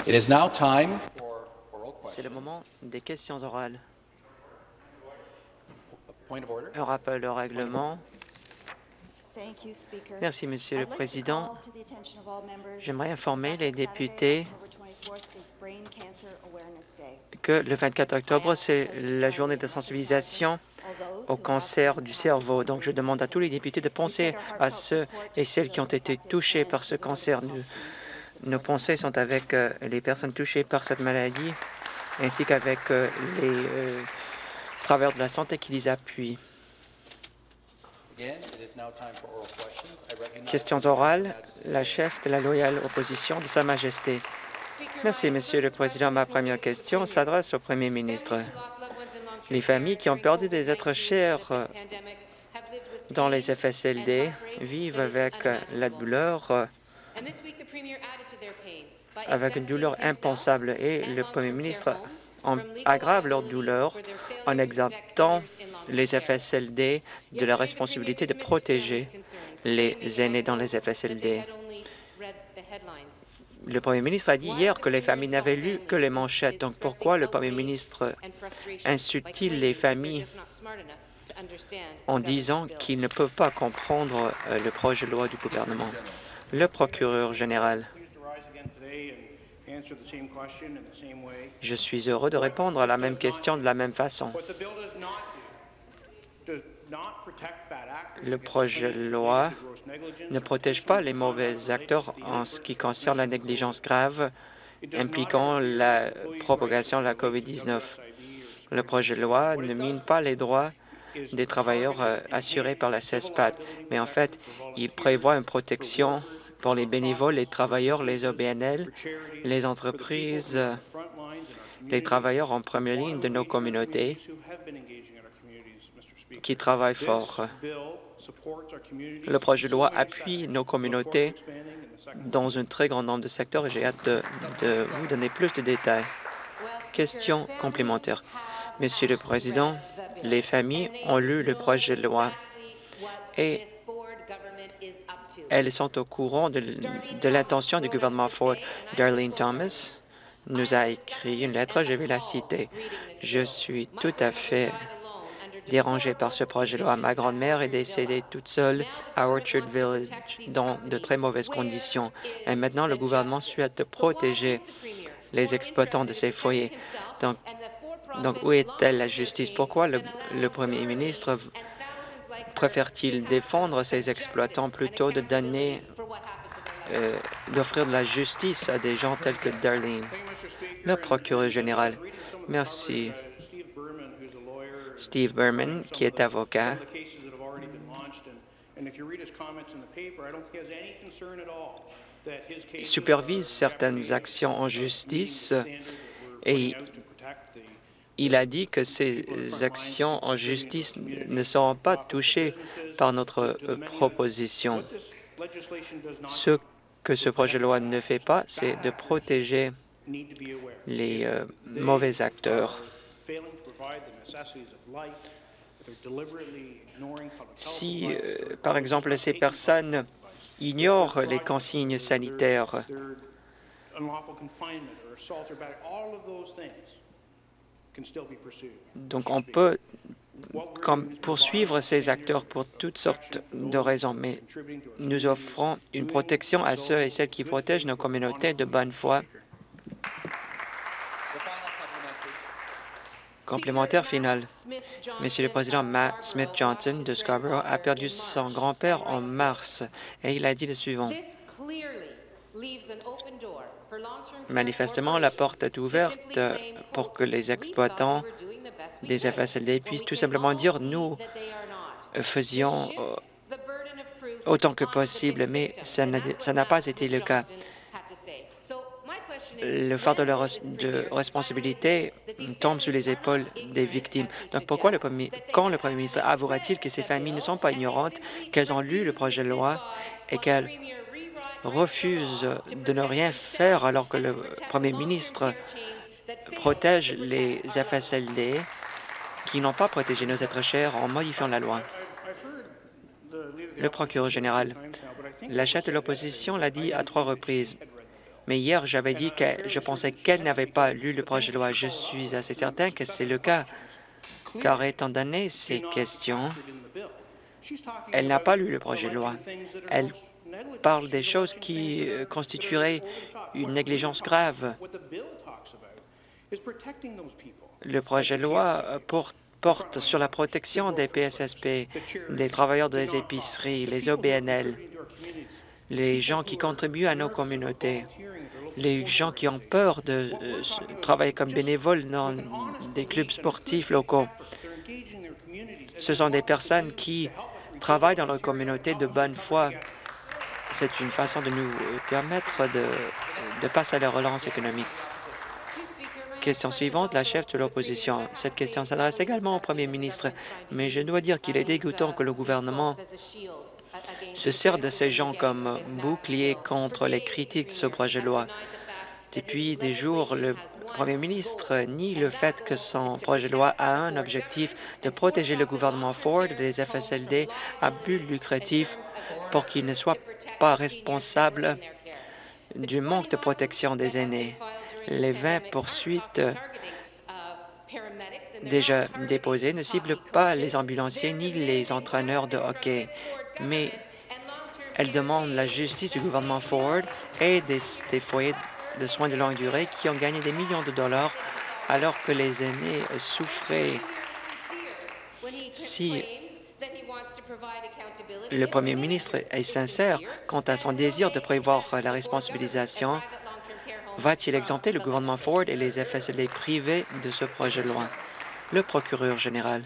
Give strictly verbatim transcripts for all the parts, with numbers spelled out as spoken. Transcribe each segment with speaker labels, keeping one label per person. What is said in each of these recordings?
Speaker 1: It is now time for oral
Speaker 2: C'est le
Speaker 1: questions.
Speaker 2: moment des questions orales.
Speaker 1: Point of order.
Speaker 2: Un rappel au règlement. Merci, Monsieur le Président. J'aimerais informer les députés que le vingt-quatre octobre, c'est la journée de sensibilisation au cancer du cerveau. Donc, je demande à tous les députés de penser à ceux et celles qui ont été touchés par ce cancer. Nous, nos pensées sont avec euh, les personnes touchées par cette maladie, ainsi qu'avec euh, les euh, travailleurs de la santé qui les appuient.
Speaker 1: Again, it is now time for oral questions. I recognize
Speaker 2: Questions
Speaker 1: the Minister
Speaker 2: orales,
Speaker 1: of Majesty.
Speaker 2: la chef de la loyale opposition de Sa Majesté. Merci, Monsieur le Président. Ma première question s'adresse au Premier ministre. Les familles qui ont perdu des êtres chers euh, dans les F S L D vivent avec euh, la douleur, euh, avec une douleur impensable, et le Premier ministre en- aggrave leur douleur en exemptant les F S L D de la responsabilité de protéger les aînés dans les F S L D. Le Premier ministre a dit hier que les familles n'avaient lu que les manchettes. Donc pourquoi le Premier ministre insulte-t-il les familles en disant qu'ils ne peuvent pas comprendre euh, le projet de loi du gouvernement? Le procureur général. Je suis heureux de répondre à la même question de la même façon. Le projet de loi ne protège pas les mauvais acteurs en ce qui concerne la négligence grave impliquant la propagation de la COVID dix-neuf. Le projet de loi ne mine pas les droits des travailleurs euh, assurés par la CESPAT, mais en fait, il prévoit une protection pour les bénévoles, les travailleurs, les O B N L, les entreprises, euh, les travailleurs en première ligne de nos communautés qui travaillent fort. Le projet de loi appuie nos communautés dans un très grand nombre de secteurs et j'ai hâte de, de vous donner plus de détails. Question complémentaire. Monsieur le Président, les familles ont lu le projet de loi et elles sont au courant de, de l'intention du gouvernement Ford. Darlene Thomas nous a écrit une lettre, je vais la citer. Je suis tout à fait dérangée par ce projet de loi. Ma grand-mère est décédée toute seule à Orchard Village dans de très mauvaises conditions. Et maintenant, le gouvernement souhaite protéger les exploitants de ces foyers. Donc, donc où est-elle la justice? Pourquoi le, le premier ministre préfère-t-il défendre ces exploitants plutôt de donner, euh, d'offrir de la justice à des gens tels que Darlene? Le procureur général. Merci. Steve Berman, qui est avocat, supervise certaines actions en justice et il a dit que ces actions en justice ne seront pas touchées par notre euh, proposition. Ce que ce projet de loi ne fait pas, c'est de protéger les euh, mauvais acteurs. Si, euh, par exemple, ces personnes ignorent les consignes sanitaires, donc on peut comme poursuivre ces acteurs pour toutes sortes de raisons, mais nous offrons une protection à ceux et celles qui protègent nos communautés de bonne foi. Complémentaire final. Monsieur le Président, Matt Smith Johnson de Scarborough a perdu son grand-père en mars et il a dit le suivant. Manifestement, la porte est ouverte pour que les exploitants des F S L D puissent tout simplement dire « nous faisions autant que possible », mais ça n'a pas été le cas. Le fardeau de, de responsabilité tombe sur les épaules des victimes. Donc, pourquoi le premier, quand le Premier ministre avouera-t-il que ces familles ne sont pas ignorantes, qu'elles ont lu le projet de loi et qu'elles refusent de ne rien faire alors que le Premier ministre protège les F S L D qui n'ont pas protégé nos êtres chers en modifiant la loi? Le procureur général. La chef de l'opposition l'a dit à trois reprises. Mais hier, j'avais dit que je pensais qu'elle n'avait pas lu le projet de loi. Je suis assez certain que c'est le cas, car étant donné ces questions, elle n'a pas lu le projet de loi. Elle parle des choses qui euh, constitueraient une négligence grave. Le projet de loi euh, pour- porte sur la protection des P S S P, des travailleurs des épiceries, les O B N L, les gens qui contribuent à nos communautés, les gens qui ont peur de euh, s- travailler comme bénévoles dans des clubs sportifs locaux. Ce sont des personnes qui travaillent dans leur communauté de bonne foi. C'est une façon de nous euh, permettre de, de passer à la relance économique. Question suivante, la chef de l'opposition. Cette question s'adresse également au premier ministre, mais je dois dire qu'il est dégoûtant que le gouvernement se sert de ces gens comme bouclier contre les critiques de ce projet de loi. Depuis des jours, le premier ministre nie le fait que son projet de loi a un objectif de protéger le gouvernement Ford des F S L D à but lucratif pour qu'il ne soit pas responsable du manque de protection des aînés. Les vingt poursuites déjà déposées ne ciblent pas les ambulanciers ni les entraîneurs de hockey, mais elles demandent la justice du gouvernement Ford et des, des foyers de soins de longue durée qui ont gagné des millions de dollars alors que les aînés souffraient. Si le premier ministre est sincère quant à son désir de prévoir la responsabilisation, va-t-il exempter le gouvernement Ford et les F S L D privés de ce projet de loi? Le procureur général.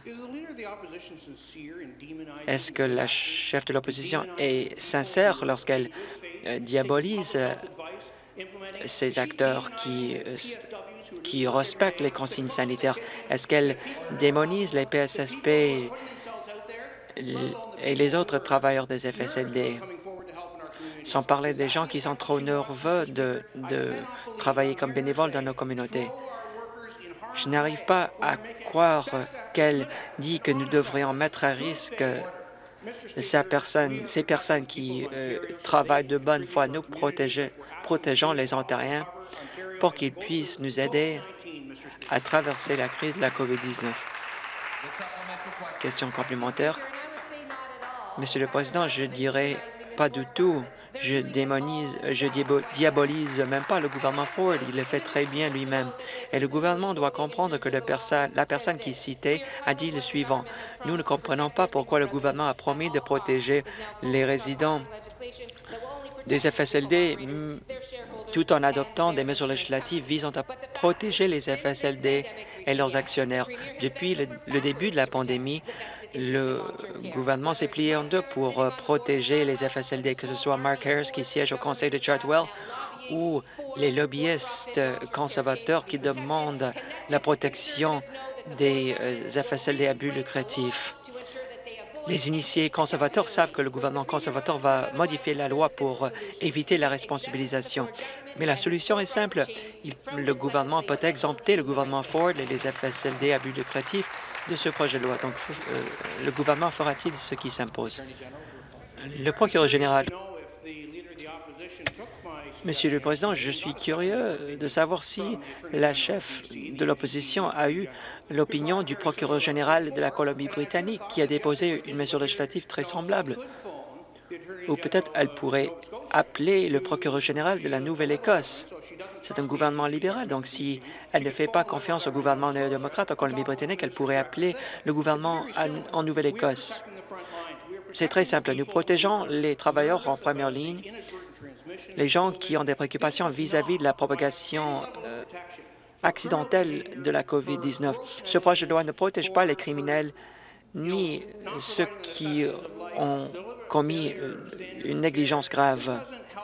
Speaker 2: Est-ce que la chef de l'opposition est sincère lorsqu'elle euh, diabolise euh, ces acteurs qui, euh, qui respectent les consignes sanitaires? Est-ce qu'elle démonise les P S S P et les autres travailleurs des F S L D? Sans parler des gens qui sont trop nerveux de, de travailler comme bénévoles dans nos communautés. Je n'arrive pas à croire qu'elle dit que nous devrions mettre à risque ces personnes, ces personnes qui euh, travaillent de bonne foi. Nous protéger, protégeons les Ontariens pour qu'ils puissent nous aider à traverser la crise de la COVID dix-neuf. Question complémentaire. Monsieur le Président, je dirais pas du tout. Je démonise, je diabolise même pas le gouvernement Ford. Il le fait très bien lui-même. Et le gouvernement doit comprendre que le perso la personne qui citait a dit le suivant. Nous ne comprenons pas pourquoi le gouvernement a promis de protéger les résidents des F S L D tout en adoptant des mesures législatives visant à protéger les F S L D et leurs actionnaires. Depuis le, le début de la pandémie, le gouvernement s'est plié en deux pour euh, protéger les F S L D, que ce soit Mark Harris qui siège au conseil de Chartwell ou les lobbyistes conservateurs qui demandent la protection des euh, F S L D à but lucratif. Les initiés conservateurs savent que le gouvernement conservateur va modifier la loi pour éviter la responsabilisation. Mais la solution est simple. Il, le gouvernement peut exempter le gouvernement Ford et les F S L D à but lucratif de ce projet de loi. Donc, euh, le gouvernement fera-t-il ce qui s'impose? Le procureur général. Monsieur le Président, je suis curieux de savoir si la chef de l'opposition a eu l'opinion du procureur général de la Colombie-Britannique qui a déposé une mesure législative très semblable. Ou peut-être elle pourrait appeler le procureur général de la Nouvelle-Écosse. C'est un gouvernement libéral, donc si elle ne fait pas confiance au gouvernement néo-démocrate en Colombie-Britannique, elle pourrait appeler le gouvernement en Nouvelle-Écosse. C'est très simple. Nous protégeons les travailleurs en première ligne, les gens qui ont des préoccupations vis-à-vis de la propagation euh, accidentelle de la COVID dix-neuf. Ce projet de loi ne protège pas les criminels ni ceux qui ont commis une négligence grave.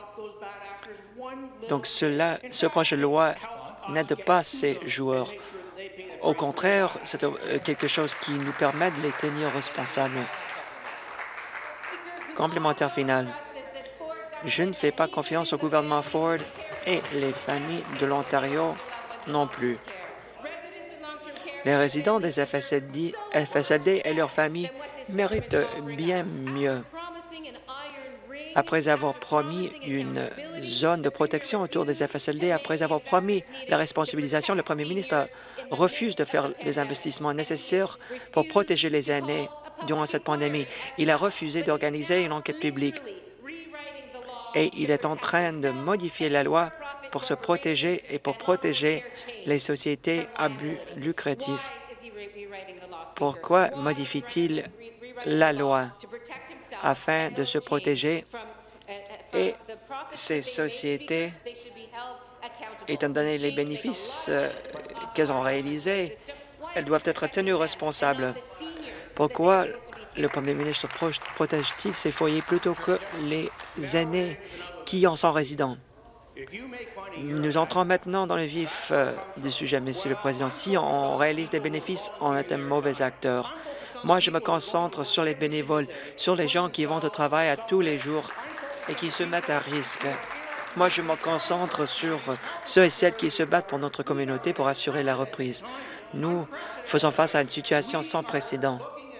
Speaker 2: Donc cela, ce projet de loi n'aide pas ces joueurs. Au contraire, c'est quelque chose qui nous permet de les tenir responsables. Complémentaire final. Je ne fais pas confiance au gouvernement Ford et les familles de l'Ontario non plus. Les résidents des F S L D, F S L D et leurs familles méritent bien mieux. après avoir promis une zone de protection autour des F S L D, après avoir promis la responsabilisation, le premier ministre refuse de faire les investissements nécessaires pour protéger les aînés durant cette pandémie. Il a refusé d'organiser une enquête publique et il est en train de modifier la loi pour se protéger et pour protéger les sociétés à but lucratif. Pourquoi modifie-t-il la loi afin de se protéger et ces sociétés, étant donné les bénéfices euh, qu'elles ont réalisés, elles doivent être tenues responsables? Pourquoi le premier ministre pro protège-t-il ces foyers plutôt que les aînés qui en sont résidents? Nous entrons maintenant dans le vif euh, du sujet, Monsieur le Président. Si on réalise des bénéfices, on est un mauvais acteur. Moi, je me concentre sur les bénévoles, sur les gens qui vont au travail à tous les jours et qui se mettent à risque. Moi, je me concentre sur ceux et celles qui se battent pour notre communauté pour assurer la reprise. Nous faisons face à une situation sans précédent.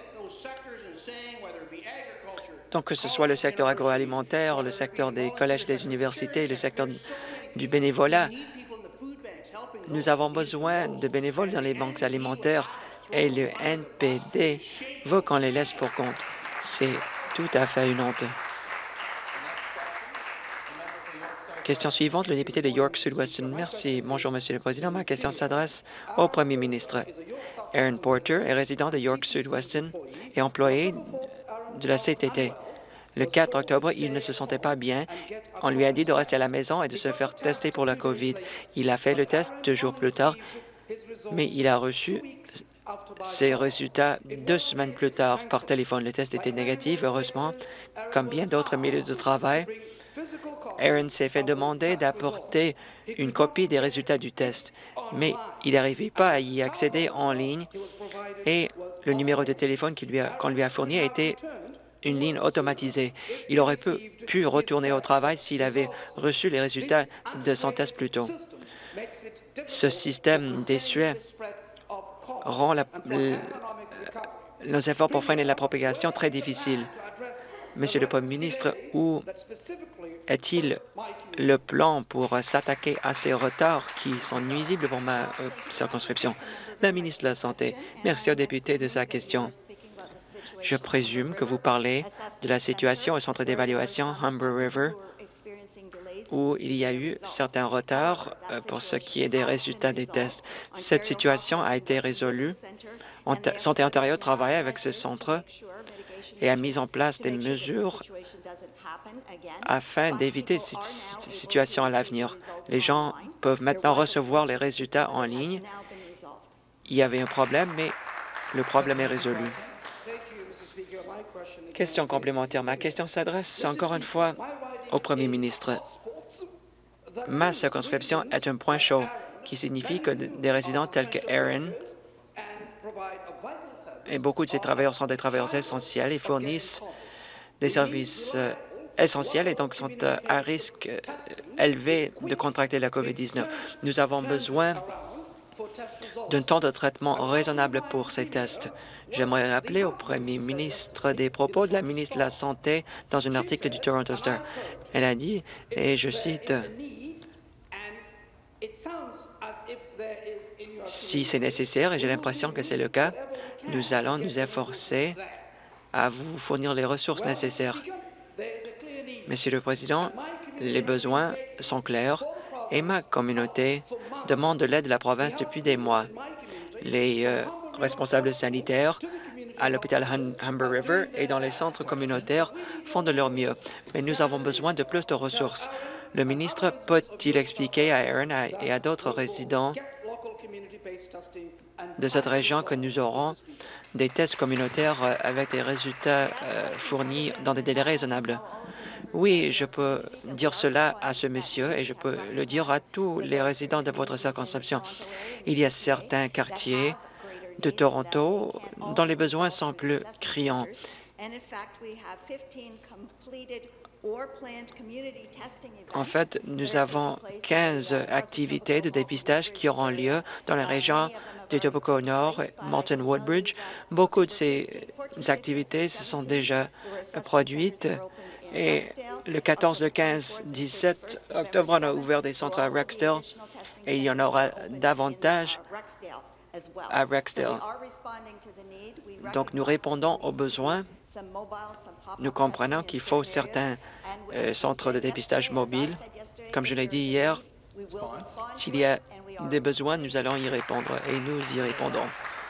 Speaker 2: Donc, que ce soit le secteur agroalimentaire, le secteur des collèges, des universités, le secteur du bénévolat, nous avons besoin de bénévoles dans les banques alimentaires et le N P D veut qu'on les laisse pour compte. C'est tout à fait une honte. Question suivante, le député de York Sud-Weston. Merci. Bonjour, Monsieur le Président. Ma question s'adresse au Premier ministre. Aaron Porter est résident de York Sud-Weston et employé de la C T T. Le quatre octobre, il ne se sentait pas bien. On lui a dit de rester à la maison et de se faire tester pour la COVID. Il a fait le test deux jours plus tard, mais il a reçu ses résultats deux semaines plus tard par téléphone. Le test était négatif, heureusement. Comme bien d'autres milieux de travail, Aaron s'est fait demander d'apporter une copie des résultats du test, mais il n'arrivait pas à y accéder en ligne et le numéro de téléphone qu'on lui a fourni a été une ligne automatisée. Il aurait pu, pu retourner au travail s'il avait reçu les résultats de son test plus tôt. Ce système désuet rend la, le, nos efforts pour freiner la propagation très difficiles. Monsieur le Premier ministre, où est-il le plan pour s'attaquer à ces retards qui sont nuisibles pour ma euh, circonscription? La ministre de la Santé. Merci au député de sa question. Je présume que vous parlez de la situation au centre d'évaluation Humber River, où il y a eu certains retards pour ce qui est des résultats des tests. Cette situation a été résolue. Santé Ontario travaille avec ce centre et a mis en place des mesures afin d'éviter cette situation à l'avenir. Les gens peuvent maintenant recevoir les résultats en ligne. Il y avait un problème, mais le problème est résolu. Question complémentaire. Ma question s'adresse encore une fois au Premier ministre. Ma circonscription est un point chaud, qui signifie que des résidents tels que Aaron et beaucoup de ces travailleurs sont des travailleurs essentiels et fournissent des services euh, essentiels et donc sont euh, à risque euh, élevé de contracter la COVID dix-neuf. Nous avons besoin d'un temps de traitement raisonnable pour ces tests. J'aimerais rappeler au Premier ministre des propos de la ministre de la Santé dans un article du Toronto Star. Elle a dit, et je cite, « Si c'est nécessaire, et j'ai l'impression que c'est le cas, nous allons nous efforcer à vous fournir les ressources nécessaires. » Monsieur le Président, les besoins sont clairs et ma communauté demande de l'aide de la province depuis des mois. Les euh, responsables sanitaires à l'hôpital Humber River et dans les centres communautaires font de leur mieux, mais nous avons besoin de plus de ressources. Le ministre peut-il expliquer à Aaron et à d'autres résidents de cette région que nous aurons des tests communautaires avec des résultats euh, fournis dans des délais raisonnables? Oui, je peux dire cela à ce monsieur et je peux le dire à tous les résidents de votre circonscription. Il y a certains quartiers de Toronto dont les besoins sont plus criants. En fait, nous avons quinze activités de dépistage qui auront lieu dans la région de Etobicoke Nord, Moulton Woodbridge. Beaucoup de ces activités se sont déjà produites Et le quatorze, le quinze, dix-sept octobre, on a ouvert des centres à Rexdale et il y en aura davantage à Rexdale. Donc, nous répondons aux besoins. Nous comprenons qu'il faut certains euh, centres de dépistage mobiles. Comme je l'ai dit hier, s'il y a des besoins, nous allons y répondre et nous y répondrons.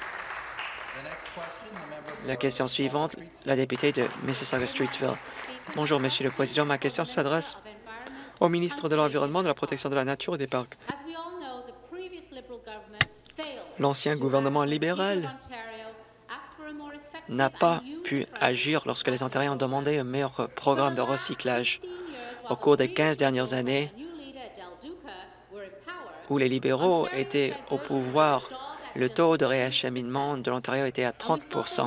Speaker 2: La question suivante, la députée de Mississauga-Streetsville. Bonjour, Monsieur le Président. Ma question s'adresse au ministre de l'Environnement, de la Protection de la Nature et des Parcs. L'ancien gouvernement libéral n'a pas pu agir lorsque les Ontariens ont demandé un meilleur programme de recyclage. Au cours des quinze dernières années, où les libéraux étaient au pouvoir, le taux de réacheminement de l'Ontario était à trente pour cent.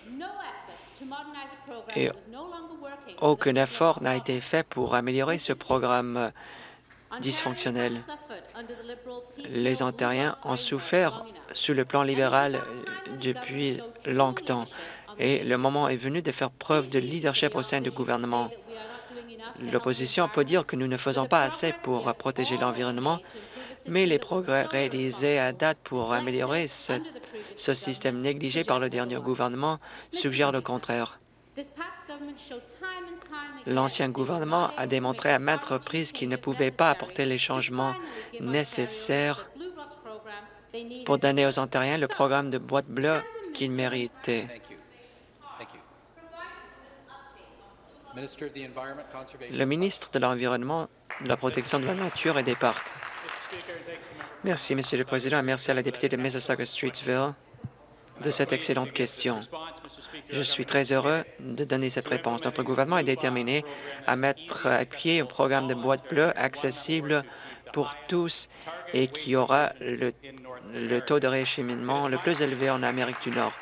Speaker 2: Et aucun effort n'a été fait pour améliorer ce programme dysfonctionnel. Les Ontariens ont souffert sous le plan libéral depuis longtemps et le moment est venu de faire preuve de leadership au sein du gouvernement. L'opposition peut dire que nous ne faisons pas assez pour protéger l'environnement, mais les progrès réalisés à date pour améliorer ce, ce système négligé par le dernier gouvernement suggèrent le contraire. L'ancien gouvernement a démontré à maintes reprises qu'il ne pouvait pas apporter les changements nécessaires pour donner aux Ontariens le programme de boîte bleue qu'ils méritaient. Le ministre de l'Environnement, de la Protection de la Nature et des Parcs. Merci, Monsieur le Président, et merci à la députée de Mississauga-Streetsville de cette excellente question. Je suis très heureux de donner cette réponse. Notre gouvernement est déterminé à mettre à pied un programme de boîte bleue accessible pour tous et qui aura le, le taux de réacheminement le plus élevé en Amérique du Nord.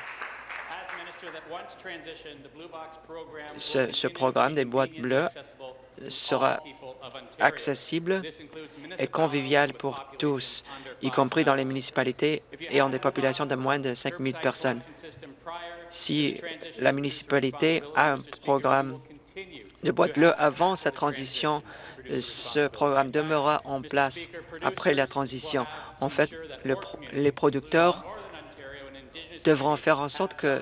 Speaker 2: Ce, ce programme des boîtes bleues sera accessible et convivial pour tous, y compris dans les municipalités ayant des populations de moins de cinq mille personnes. Si la municipalité a un programme de boîte bleue avant sa transition, ce programme demeurera en place après la transition. En fait, le pro les producteurs devront faire en sorte que,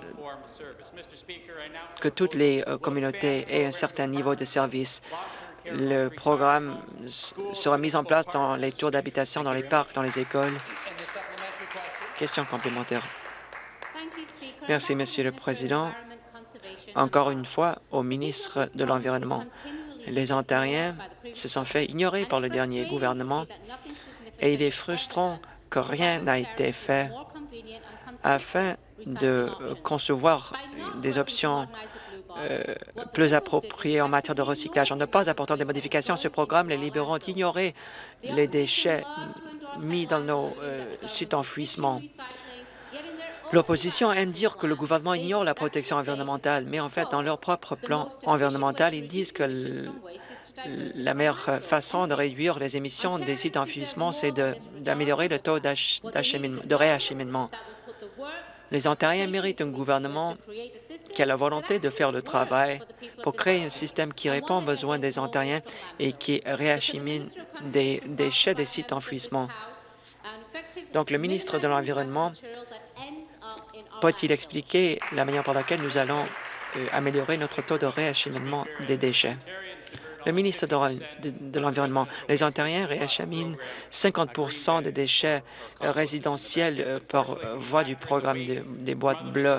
Speaker 2: que toutes les euh, communautés aient un certain niveau de service. Le programme sera mis en place dans les tours d'habitation, dans les parcs, dans les écoles. Question complémentaire. Merci, Monsieur le Président. Encore une fois, au ministre de l'Environnement. Les Ontariens se sont fait ignorer par le dernier gouvernement et il est frustrant que rien n'a été fait afin de concevoir des options euh, plus appropriées en matière de recyclage. En ne pas apportant des modifications à ce programme, les libéraux ont ignoré les déchets mis dans nos euh, sites d'enfouissement. L'opposition aime dire que le gouvernement ignore la protection environnementale, mais en fait, dans leur propre plan environnemental, ils disent que la meilleure façon de réduire les émissions des sites d'enfouissement, c'est d'améliorer le taux de réacheminement. Les Ontariens méritent un gouvernement qui a la volonté de faire le travail pour créer un système qui répond aux besoins des Ontariens et qui réachemine des déchets des sites d'enfouissement. Donc, le ministre de l'Environnement peut-il expliquer la manière par laquelle nous allons euh, améliorer notre taux de réacheminement des déchets? Le ministre de, de, de l'Environnement, les Ontariens réacheminent cinquante pour cent des déchets euh, résidentiels euh, par euh, voie du programme de, des boîtes bleues.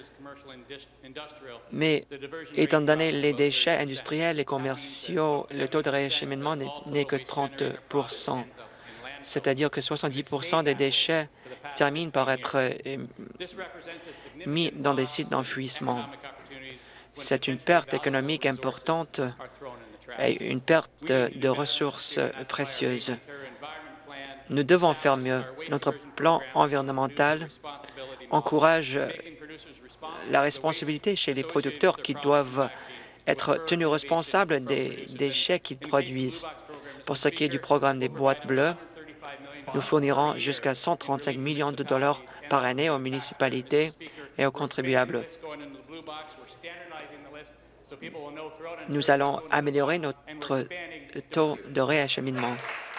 Speaker 2: Mais étant donné les déchets industriels et commerciaux, le taux de réacheminement n'est que trente pour cent. C'est-à-dire que soixante-dix pour cent des déchets terminent par être euh, mis dans des sites d'enfouissement. C'est une perte économique importante et une perte de, de ressources précieuses. Nous devons faire mieux. Notre plan environnemental encourage la responsabilité chez les producteurs qui doivent être tenus responsables des déchets qu'ils produisent. Pour ce qui est du programme des boîtes bleues, nous fournirons jusqu'à cent trente-cinq millions de dollars par année aux municipalités et aux contribuables. nous allons améliorer notre taux de réacheminement.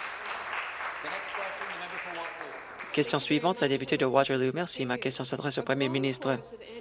Speaker 2: Question suivante, la députée de Waterloo. Merci. Ma question s'adresse au Premier ministre.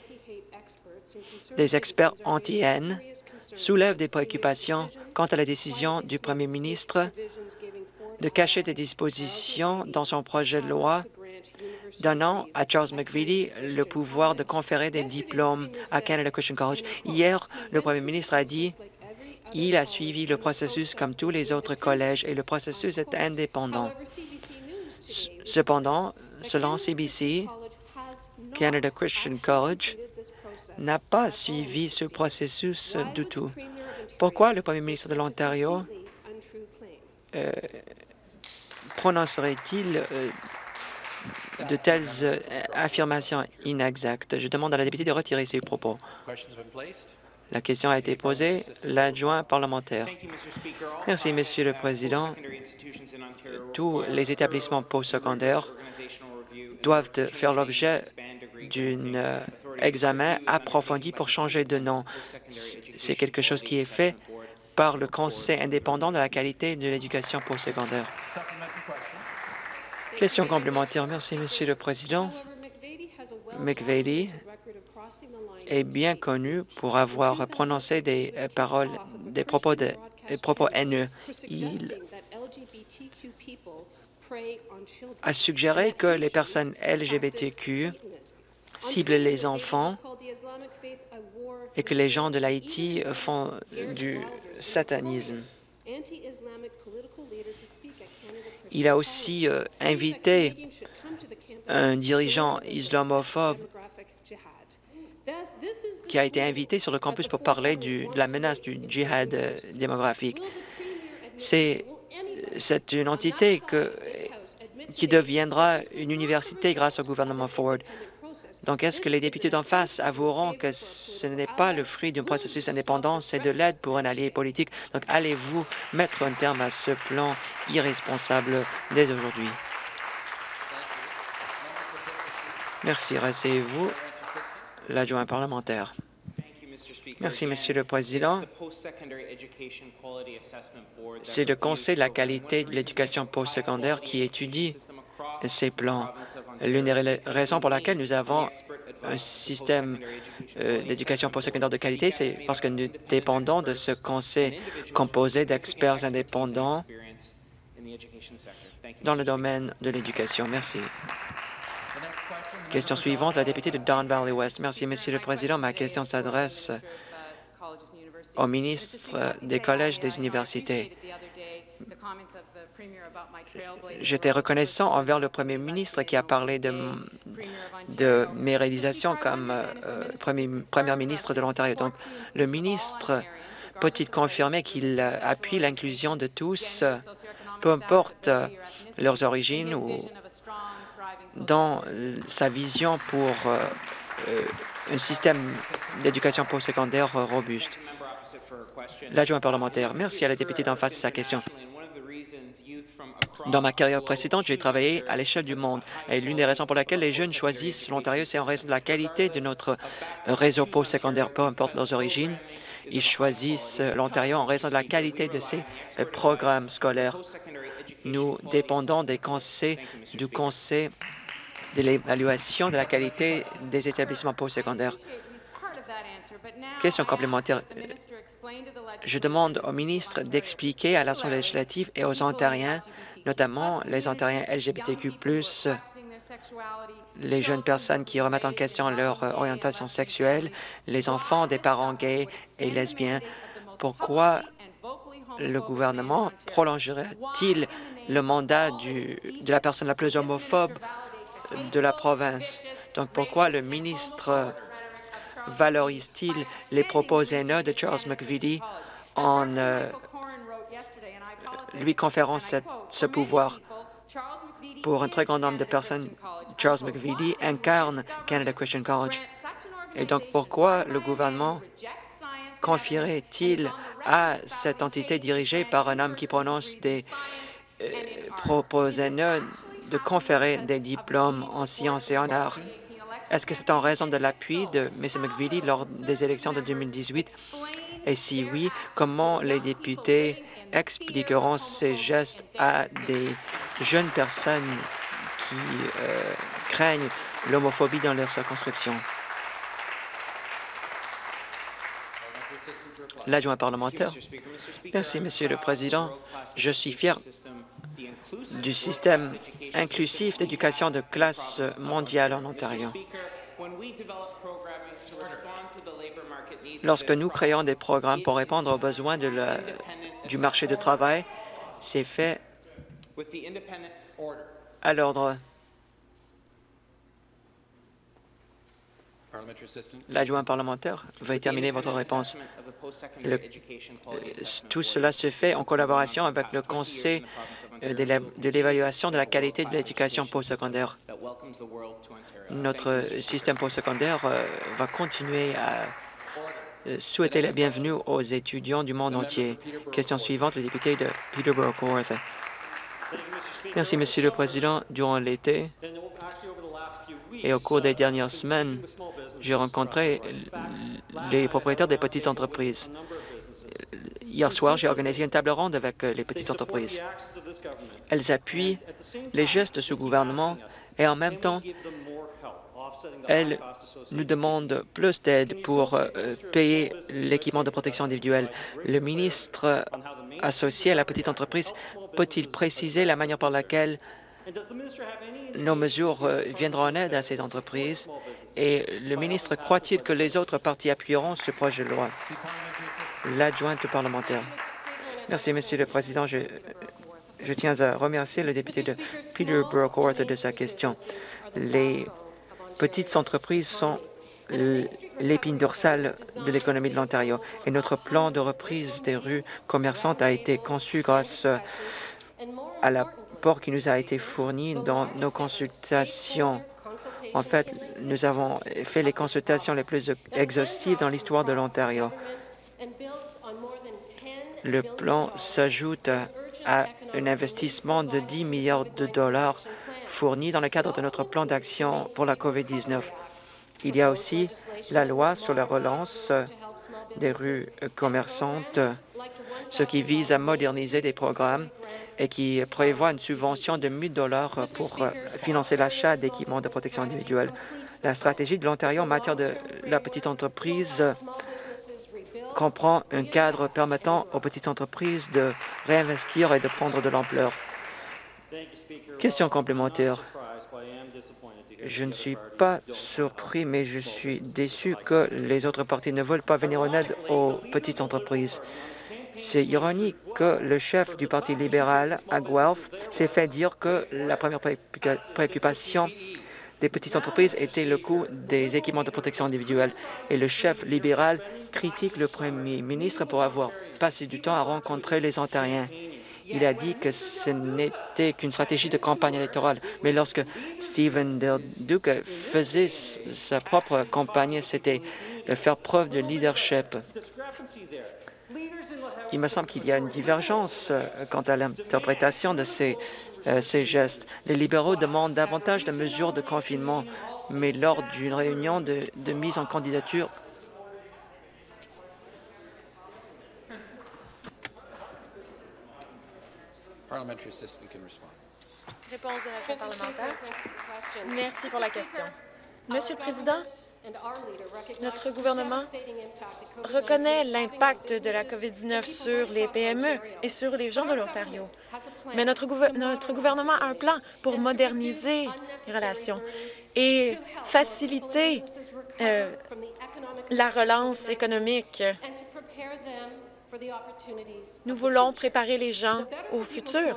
Speaker 2: Des experts anti-haine soulèvent des préoccupations quant à la décision du Premier ministre de cacher des dispositions dans son projet de loi donnant à Charles McVitie le pouvoir de conférer des diplômes à Canada Christian College. Hier, le Premier ministre a dit qu'il a suivi le processus comme tous les autres collèges et le processus est indépendant. Cependant, selon C B C, Canada Christian College n'a pas suivi ce processus du tout. Pourquoi le Premier ministre de l'Ontario euh, prononcerait-il euh, de telles euh, affirmations inexactes? Je demande à la députée de retirer ses propos. La question a été posée. L'adjoint parlementaire. Merci, Monsieur le Président. Tous les établissements postsecondaires doivent faire l'objet d'un euh, examen approfondi pour changer de nom. C'est quelque chose qui est fait par le Conseil indépendant de la qualité de l'éducation postsecondaire. Question complémentaire. Merci, Monsieur le Président. McVeigh est bien connu pour avoir prononcé des euh, paroles, des propos, de, des propos haineux. Il a suggéré que les personnes L G B T Q ciblent les enfants et que les gens de l'Haïti font du satanisme. Il a aussi euh, invité un dirigeant islamophobe qui a été invité sur le campus pour parler du, de la menace du djihad euh, démographique. C'est une entité que, qui deviendra une université grâce au gouvernement Ford. Donc, est-ce que les députés d'en face avoueront que ce n'est pas le fruit d'un processus indépendant, c'est de l'aide pour un allié politique? Donc, allez-vous mettre un terme à ce plan irresponsable dès aujourd'hui? Merci. Rasseyez-vous. L'adjoint parlementaire. Merci, Monsieur le Président. C'est le Conseil de la qualité de l'éducation postsecondaire qui étudie ces plans. L'une des raisons pour laquelle nous avons un système euh, d'éducation postsecondaire de qualité, c'est parce que nous dépendons de ce conseil composé d'experts indépendants dans le domaine de l'éducation. Merci. Question suivante, la députée de Don Valley West. Merci, Monsieur le Président. Ma question s'adresse au ministre des collèges et des universités. J'étais reconnaissant envers le Premier ministre qui a parlé de, de mes réalisations comme euh, premier, Premier ministre de l'Ontario. Donc, le ministre peut-il confirmer qu'il appuie l'inclusion de tous, peu importe leurs origines ou dans sa vision pour euh, euh, un système d'éducation postsecondaire robuste? L'adjoint parlementaire. Merci à la députée d'en face de sa question. Dans ma carrière précédente, j'ai travaillé à l'échelle du monde. Et l'une des raisons pour laquelle les jeunes choisissent l'Ontario, c'est en raison de la qualité de notre réseau postsecondaire, peu importe leurs origines. Ils choisissent l'Ontario en raison de la qualité de ses programmes scolaires. Nous dépendons des conseils du Conseil de l'évaluation de la qualité des établissements postsecondaires. Question complémentaire. Je demande au ministre d'expliquer à l'Assemblée législative et aux Ontariens, notamment les Ontariens L G B T Q plus, les jeunes personnes qui remettent en question leur orientation sexuelle, les enfants des parents gays et lesbiens, pourquoi le gouvernement prolongerait-il le mandat du, de la personne la plus homophobe de la province? Donc, pourquoi le ministre valorise-t-il les propos haineux de Charles McVitie en euh, lui conférant cette, ce pouvoir? Pour un très grand nombre de personnes, Charles McVitie incarne Canada Christian College. Et donc, pourquoi le gouvernement confierait-il à cette entité dirigée par un homme qui prononce des euh, propos haineux de conférer des diplômes en sciences et en arts? Est-ce que c'est en raison de l'appui de M. McVitie lors des élections de deux mille dix-huit? Et si oui, comment les députés expliqueront ces gestes à des jeunes personnes qui euh, craignent l'homophobie dans leur circonscription? L'adjoint parlementaire. Merci, Monsieur le Président. Je suis fier du système inclusif d'éducation de classe mondiale en Ontario. Lorsque nous créons des programmes pour répondre aux besoins de la, du marché du travail, c'est fait à l'ordre. L'adjoint parlementaire, veuillez terminer votre réponse. Le, tout cela se fait en collaboration avec le Conseil de l'évaluation de la qualité de l'éducation postsecondaire. Notre système postsecondaire va continuer à souhaiter la bienvenue aux étudiants du monde entier. Question suivante, le député de Peterborough-Kawartha. Merci, Monsieur le Président. Durant l'été et au cours des dernières semaines, j'ai rencontré les propriétaires des petites entreprises. Hier soir, j'ai organisé une table ronde avec les petites entreprises. Elles appuient les gestes de ce gouvernement et en même temps, elles nous demandent plus d'aide pour euh, payer l'équipement de protection individuelle. Le ministre associé à la petite entreprise peut-il préciser la manière par laquelle nos mesures euh, viendront en aide à ces entreprises et le ministre croit-il que les autres partis appuieront ce projet de loi? L'adjointe parlementaire. Merci, Monsieur le Président. Je, je tiens à remercier le député de Peterborough-Kawartha de sa question. Les petites entreprises sont l'épine dorsale de l'économie de l'Ontario et notre plan de reprise des rues commerçantes a été conçu grâce à l'apport qui nous a été fourni dans nos consultations. En fait, nous avons fait les consultations les plus exhaustives dans l'histoire de l'Ontario. Le plan s'ajoute à un investissement de dix milliards de dollars fourni dans le cadre de notre plan d'action pour la COVID dix-neuf. Il y a aussi la loi sur la relance des rues commerçantes, ce qui vise à moderniser des programmes et qui prévoit une subvention de mille dollars pour financer l'achat d'équipements de protection individuelle. La stratégie de l'Ontario en matière de la petite entreprise comprend un cadre permettant aux petites entreprises de réinvestir et de prendre de l'ampleur. Question complémentaire. Je ne suis pas surpris, mais je suis déçu que les autres partis ne veulent pas venir en aide aux petites entreprises. C'est ironique que le chef du Parti libéral à Guelph s'est fait dire que la première préoccupation des petites entreprises était le coût des équipements de protection individuelle. Et le chef libéral critique le premier ministre pour avoir passé du temps à rencontrer les Ontariens. Il a dit que ce n'était qu'une stratégie de campagne électorale. Mais lorsque Stephen Del Duca faisait sa propre campagne, c'était de faire preuve de leadership. Il me semble qu'il y a une divergence quant à l'interprétation de ces, euh, ces gestes. Les libéraux demandent davantage de mesures de confinement, mais lors d'une réunion de, de mise en candidature,
Speaker 3: Réponse de la parlementaire. Merci pour la question. Monsieur le Président, notre gouvernement reconnaît l'impact de la COVID dix-neuf sur les P M E et sur les gens de l'Ontario. Mais notre, gouver notre gouvernement a un plan pour moderniser les relations et faciliter euh, la relance économique. Nous voulons préparer les gens au futur.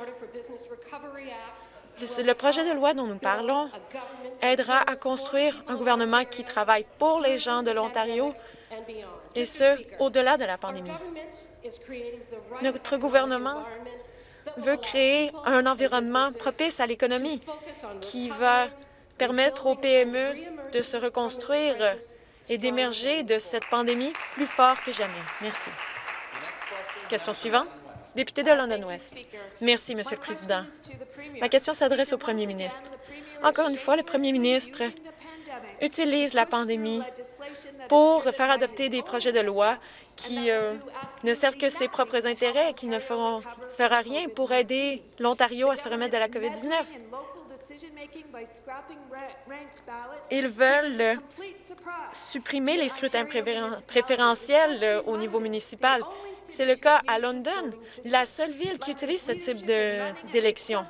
Speaker 3: Le, le projet de loi dont nous parlons aidera à construire un gouvernement qui travaille pour les gens de l'Ontario, et ce, au-delà de la pandémie. Notre gouvernement veut créer un environnement propice à l'économie qui va permettre aux P M E de se reconstruire et d'émerger de cette pandémie plus fort que jamais. Merci. Question suivante. Député de London West. Merci, Monsieur le Président. Ma question s'adresse au Premier ministre. Encore une fois, le Premier ministre utilise la pandémie pour faire adopter des projets de loi qui euh, ne servent que ses propres intérêts et qui ne feront fera rien pour aider l'Ontario à se remettre de la COVID dix-neuf. Ils veulent euh, supprimer les scrutins préféren- préférentiels euh, au niveau municipal. C'est le cas à London, la seule ville qui utilise ce type de- d'élection.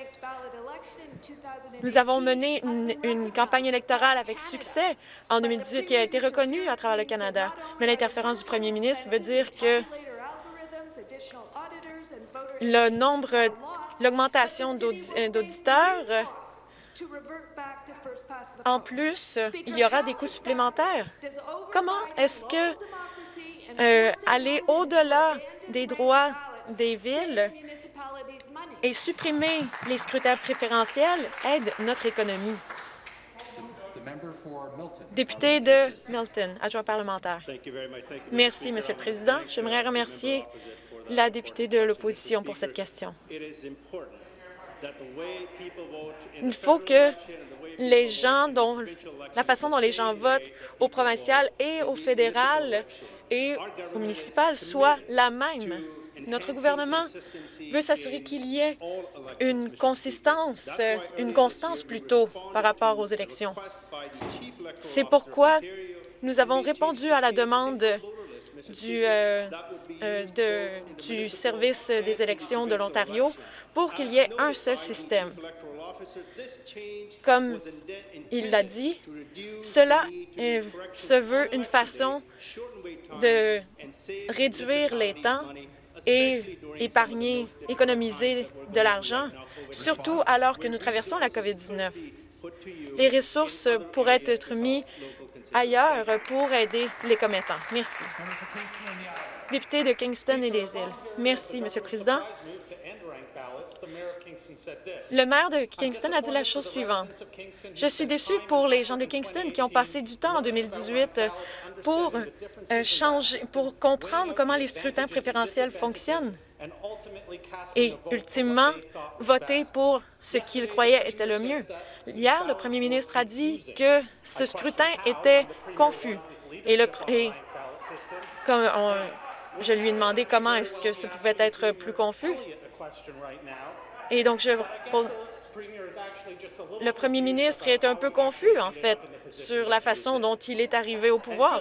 Speaker 3: Nous avons mené une, une campagne électorale avec succès en deux mille dix-huit qui a été reconnue à travers le Canada. Mais l'interférence du premier ministre veut dire que le nombre, l'augmentation d'audi- euh, d'auditeurs, euh, en plus, il y aura des coûts supplémentaires. Comment est-ce que euh, aller au-delà des droits des villes et supprimer les scrutins préférentiels aide notre économie? Député de Milton, adjoint parlementaire. Merci, Monsieur le Président. J'aimerais remercier la députée de l'opposition pour cette question. Il faut que les gens, dont, la façon dont les gens votent au provincial et au fédéral et au municipal soit la même. Notre gouvernement veut s'assurer qu'il y ait une consistance, une constance plutôt par rapport aux élections. C'est pourquoi nous avons répondu à la demande du, euh, euh, de, du service des élections de l'Ontario pour qu'il y ait un seul système. Comme il l'a dit, cela euh, se veut une façon de réduire les temps et épargner, économiser de l'argent, surtout alors que nous traversons la COVID dix-neuf. Les ressources pourraient être mises ailleurs pour aider les commettants. Merci. Député de Kingston et des Îles. Merci, Monsieur le Président. Le maire de Kingston a dit la chose suivante. Je suis déçu pour les gens de Kingston qui ont passé du temps en deux mille dix-huit pour euh, changer, pour comprendre comment les scrutins préférentiels fonctionnent et, ultimement, voter pour ce qu'ils croyaient était le mieux. Hier, le premier ministre a dit que ce scrutin était confus. Et, le, et comme on, je lui ai demandé comment est-ce que ce pouvait être plus confus. Et donc, je, pour, le premier ministre est un peu confus, en fait, sur la façon dont il est arrivé au pouvoir.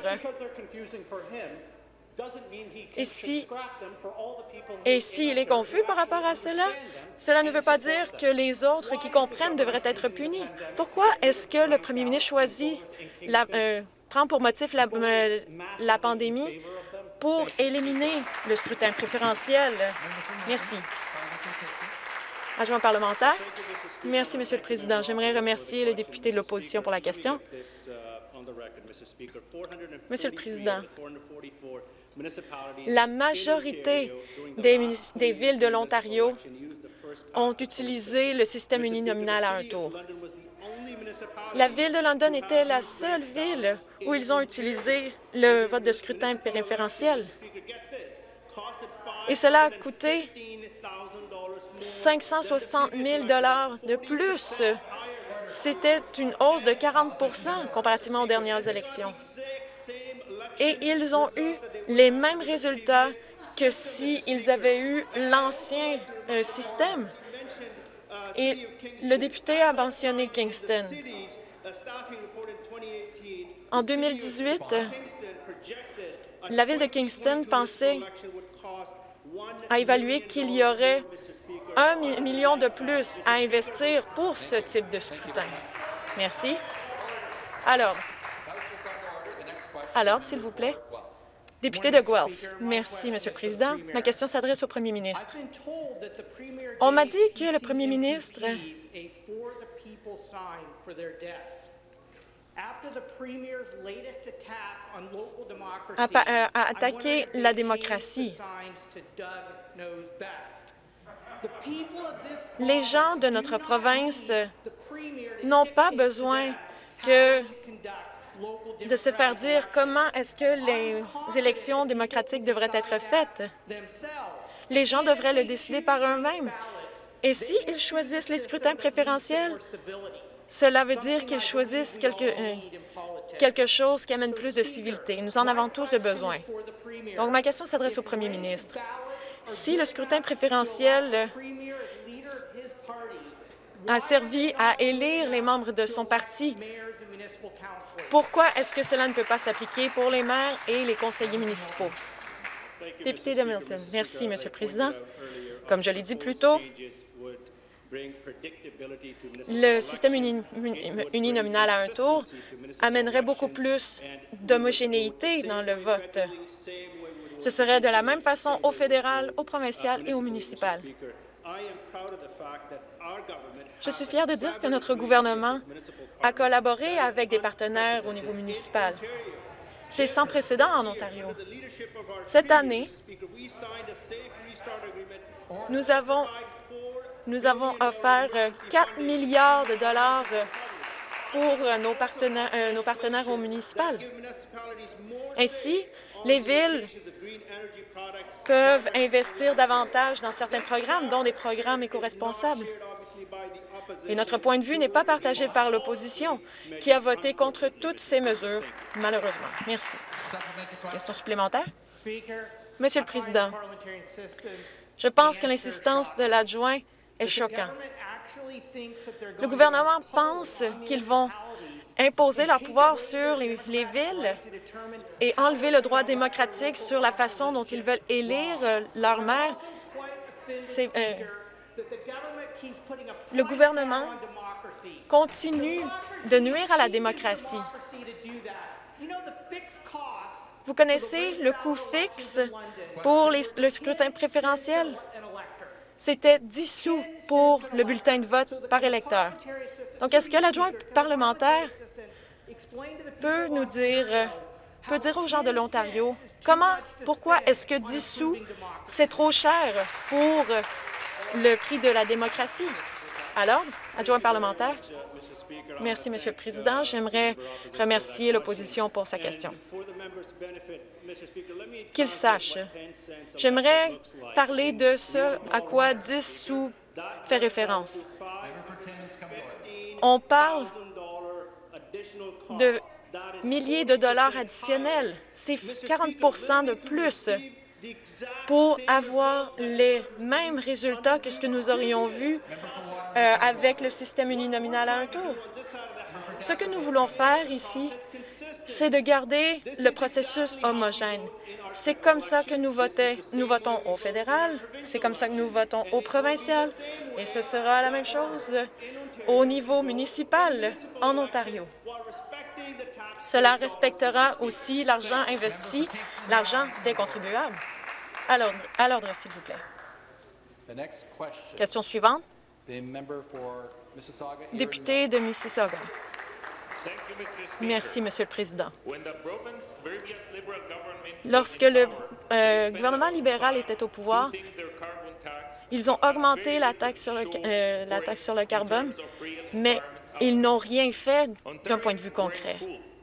Speaker 3: Et si, et s'il est confus par rapport à cela, cela ne veut pas dire que les autres qui comprennent devraient être punis. Pourquoi est-ce que le premier ministre choisit, la, euh, prend pour motif la, euh, la pandémie pour éliminer le scrutin préférentiel? Merci. Adjoint parlementaire. Merci, Monsieur le Président. J'aimerais remercier le député de l'opposition pour la question. Monsieur le Président, la majorité des, des villes de l'Ontario ont utilisé le système uninominal à un tour. La ville de London était la seule ville où ils ont utilisé le vote de scrutin préférentiel. Et cela a coûté cinq cent soixante mille dollars de plus. C'était une hausse de quarante pour cent comparativement aux dernières élections. Et ils ont eu les mêmes résultats que s'ils avaient eu l'ancien euh, système. Et le député a mentionné Kingston. En deux mille dix-huit, la ville de Kingston pensait à évaluer qu'il y aurait un million de plus à investir pour ce type de scrutin. Merci. Alors, à l'ordre, s'il vous plaît. Député de Guelph. Merci, Monsieur le Président. Ma question s'adresse au premier ministre. On m'a dit que le premier ministre a, a, a attaqué la démocratie. Les gens de notre province n'ont pas besoin que de se faire dire comment est-ce que les élections démocratiques devraient être faites. Les gens devraient le décider par eux-mêmes Et s'ils choisissent les scrutins préférentiels, cela veut dire qu'ils choisissent quelque, euh, quelque chose qui amène plus de civilité. Nous en avons tous le besoin. Donc, ma question s'adresse au premier ministre. Si le scrutin préférentiel a servi à élire les membres de son parti, pourquoi est-ce que cela ne peut pas s'appliquer pour les maires et les conseillers municipaux? Député de Milton. Merci, Monsieur le Président. Comme je l'ai dit plus tôt, le système uni, uninominal à un tour amènerait beaucoup plus d'homogénéité dans le vote. Ce serait de la même façon au fédéral, au provincial et au municipal. Je suis fier de dire que notre gouvernement a collaboré avec des partenaires au niveau municipal. C'est sans précédent en Ontario. Cette année, nous avons, nous avons offert quatre milliards de dollars pour nos partenaires, euh, nos partenaires au municipal. Ainsi, les villes peuvent investir davantage dans certains programmes, dont des programmes éco-responsables. Et notre point de vue n'est pas partagé par l'opposition, qui a voté contre toutes ces mesures, malheureusement. Merci. Question supplémentaire? Monsieur le Président, je pense que l'insistance de l'adjoint est choquante. Le gouvernement pense qu'ils vont imposer leur pouvoir sur les, les villes et enlever le droit démocratique sur la façon dont ils veulent élire euh, leur maire. C'est, euh, le gouvernement continue de nuire à la démocratie. Vous connaissez le coût fixe pour les, le scrutin préférentiel? C'était dix sous pour le bulletin de vote par électeur. Donc, est-ce que l'adjoint parlementaire peut nous dire, peut dire aux gens de l'Ontario, comment, pourquoi est-ce que dix sous, c'est trop cher pour le prix de la démocratie? Alors, adjoint parlementaire. Merci, Monsieur le Président. J'aimerais remercier l'opposition pour sa question. Qu'il sache, j'aimerais parler de ce à quoi dix sous fait référence. On parle de milliers de dollars additionnels. C'est quarante pour cent de plus pour avoir les mêmes résultats que ce que nous aurions vu euh, avec le système uninominal à un tour. Ce que nous voulons faire ici, c'est de garder le processus homogène. C'est comme ça que nous, votais, nous votons au fédéral, c'est comme ça que nous votons au provincial, et ce sera la même chose au niveau municipal en Ontario. Cela respectera aussi l'argent investi, l'argent des contribuables. À l'ordre, à l'ordre, s'il vous plaît. Question suivante. Député de Mississauga. Merci, Monsieur le Président. Lorsque le euh, gouvernement libéral était au pouvoir, ils ont augmenté la taxe sur le, euh, la taxe sur le carbone, mais ils n'ont rien fait d'un point de vue concret.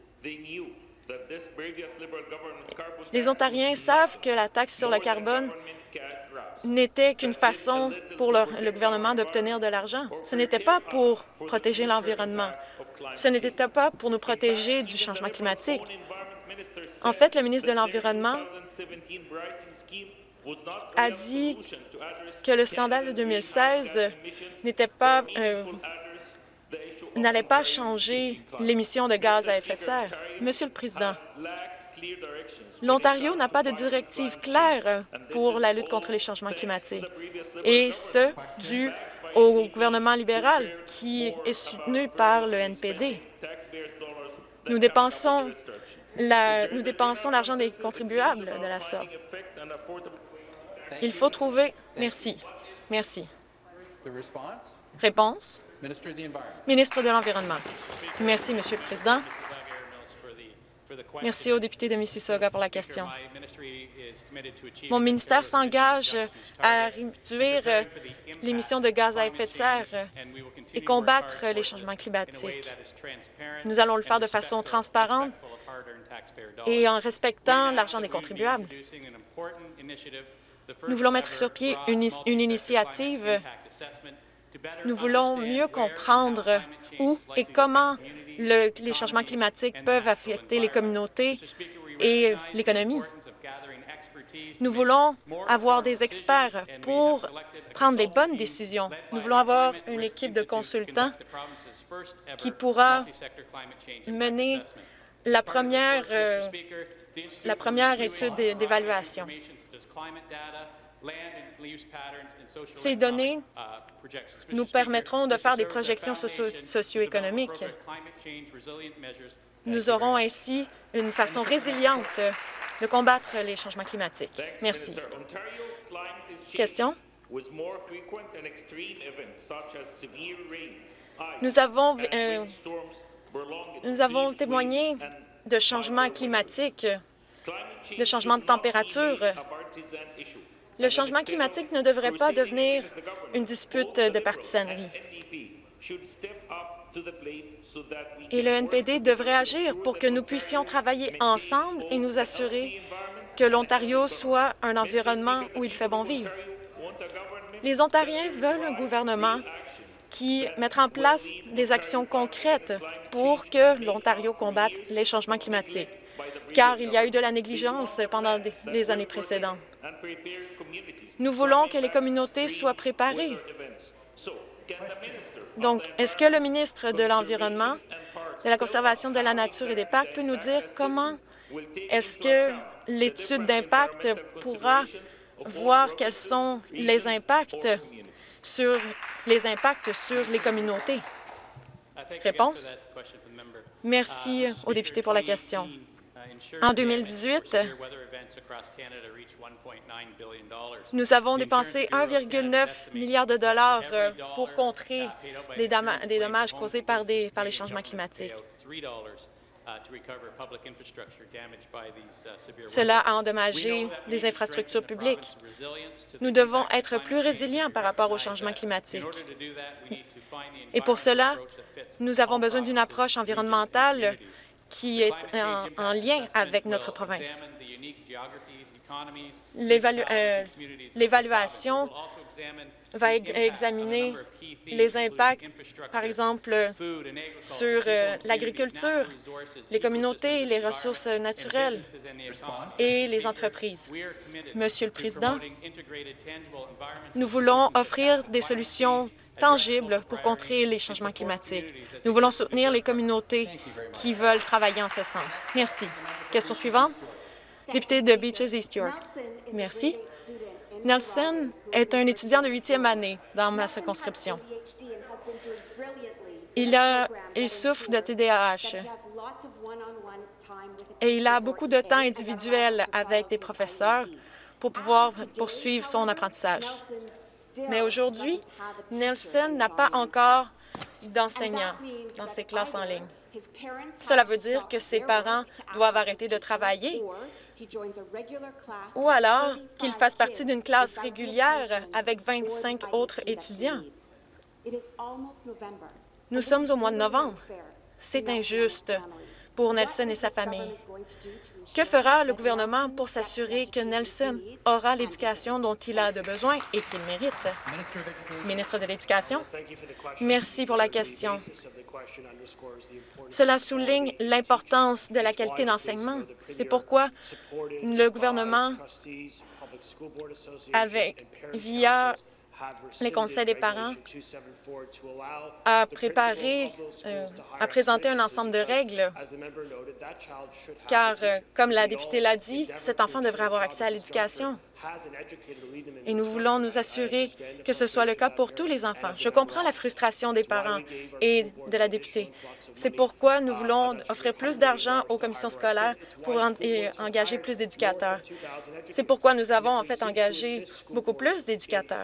Speaker 3: Les Ontariens savent que la taxe sur le carbone n'était qu'une façon pour le, le gouvernement d'obtenir de l'argent. Ce n'était pas pour protéger l'environnement. Ce n'était pas pour nous protéger du changement climatique. En fait, le ministre de l'Environnement a dit que le scandale de deux mille seize n'était pas, euh, n'allait pas changer l'émission de gaz à effet de serre. Monsieur le Président, l'Ontario n'a pas de directive claire pour la lutte contre les changements climatiques, et ce, dû au gouvernement libéral qui est soutenu par le N P D. Nous dépensons la, nous dépensons l'argent des contribuables de la sorte. Il faut trouver... Merci. Merci. Réponse? Ministre de l'Environnement. Merci, Monsieur le Président. Merci au député de Mississauga pour la question. Mon ministère s'engage à réduire l'émission de gaz à effet de serre et combattre les changements climatiques. Nous allons le faire de façon transparente et en respectant l'argent des contribuables. Nous voulons mettre sur pied une, une initiative. Nous voulons mieux comprendre où et comment le, les changements climatiques peuvent affecter les communautés et l'économie. Nous voulons avoir des experts pour prendre les bonnes décisions. Nous voulons avoir une équipe de consultants qui pourra mener la première, euh, la première étude d'évaluation. Ces données nous permettront de faire des projections socio-économiques. Nous aurons ainsi une façon résiliente de combattre les changements climatiques. Merci. Question? Nous avons, euh, nous avons témoigné de changements climatiques, de changements de température. Le changement climatique ne devrait pas devenir une dispute de partisanerie. Et le N P D devrait agir pour que nous puissions travailler ensemble et nous assurer que l'Ontario soit un environnement où il fait bon vivre. Les Ontariens veulent un gouvernement qui mettra en place des actions concrètes pour que l'Ontario combatte les changements climatiques, car il y a eu de la négligence pendant les années précédentes. Nous voulons que les communautés soient préparées. Donc, est-ce que le ministre de l'Environnement, de la Conservation de la Nature et des Parcs peut nous dire comment est-ce que l'étude d'impact pourra voir quels sont les impacts sur les impacts sur les communautés? Réponse. Merci au député pour la question. En deux mille dix-huit, nous avons dépensé un virgule neuf milliard de dollars pour contrer des, des dommages causés par, des, par les changements climatiques. Cela a endommagé des infrastructures publiques. Nous devons être plus résilients par rapport aux changements climatiques. Et pour cela, nous avons besoin d'une approche environnementale qui est en, en lien avec notre province. L'évaluation euh, va examiner les impacts, par exemple, sur euh, l'agriculture, les communautés, les ressources naturelles et les entreprises. Monsieur le Président, nous voulons offrir des solutions tangibles pour contrer les changements climatiques. Nous voulons soutenir les communautés qui veulent travailler en ce sens. Merci. Question suivante. Député de Beaches East York. Merci. Nelson est un étudiant de huitième année dans ma circonscription. Il, a, il souffre de T D A H et il a beaucoup de temps individuel avec des professeurs pour pouvoir poursuivre son apprentissage. Mais aujourd'hui, Nelson n'a pas encore d'enseignants dans ses classes en ligne. Cela veut dire que ses parents doivent arrêter de travailler ou alors qu'il fasse partie d'une classe régulière avec vingt-cinq autres étudiants. Nous sommes au mois de novembre. C'est injuste pour Nelson et sa famille. Que fera le gouvernement pour s'assurer que Nelson aura l'éducation dont il a de besoin et qu'il mérite? Ministre de l'Éducation, merci pour la question. Cela souligne l'importance de la qualité d'enseignement. C'est pourquoi le gouvernement, avec, via les conseils des parents, a préparé, euh, a présenté un ensemble de règles, car, euh, comme la députée l'a dit, cet enfant devrait avoir accès à l'éducation. Et nous voulons nous assurer que ce soit le cas pour tous les enfants. Je comprends la frustration des parents et de la députée. C'est pourquoi nous voulons offrir plus d'argent aux commissions scolaires pour en, et engager plus d'éducateurs. C'est pourquoi nous avons en fait engagé beaucoup plus d'éducateurs.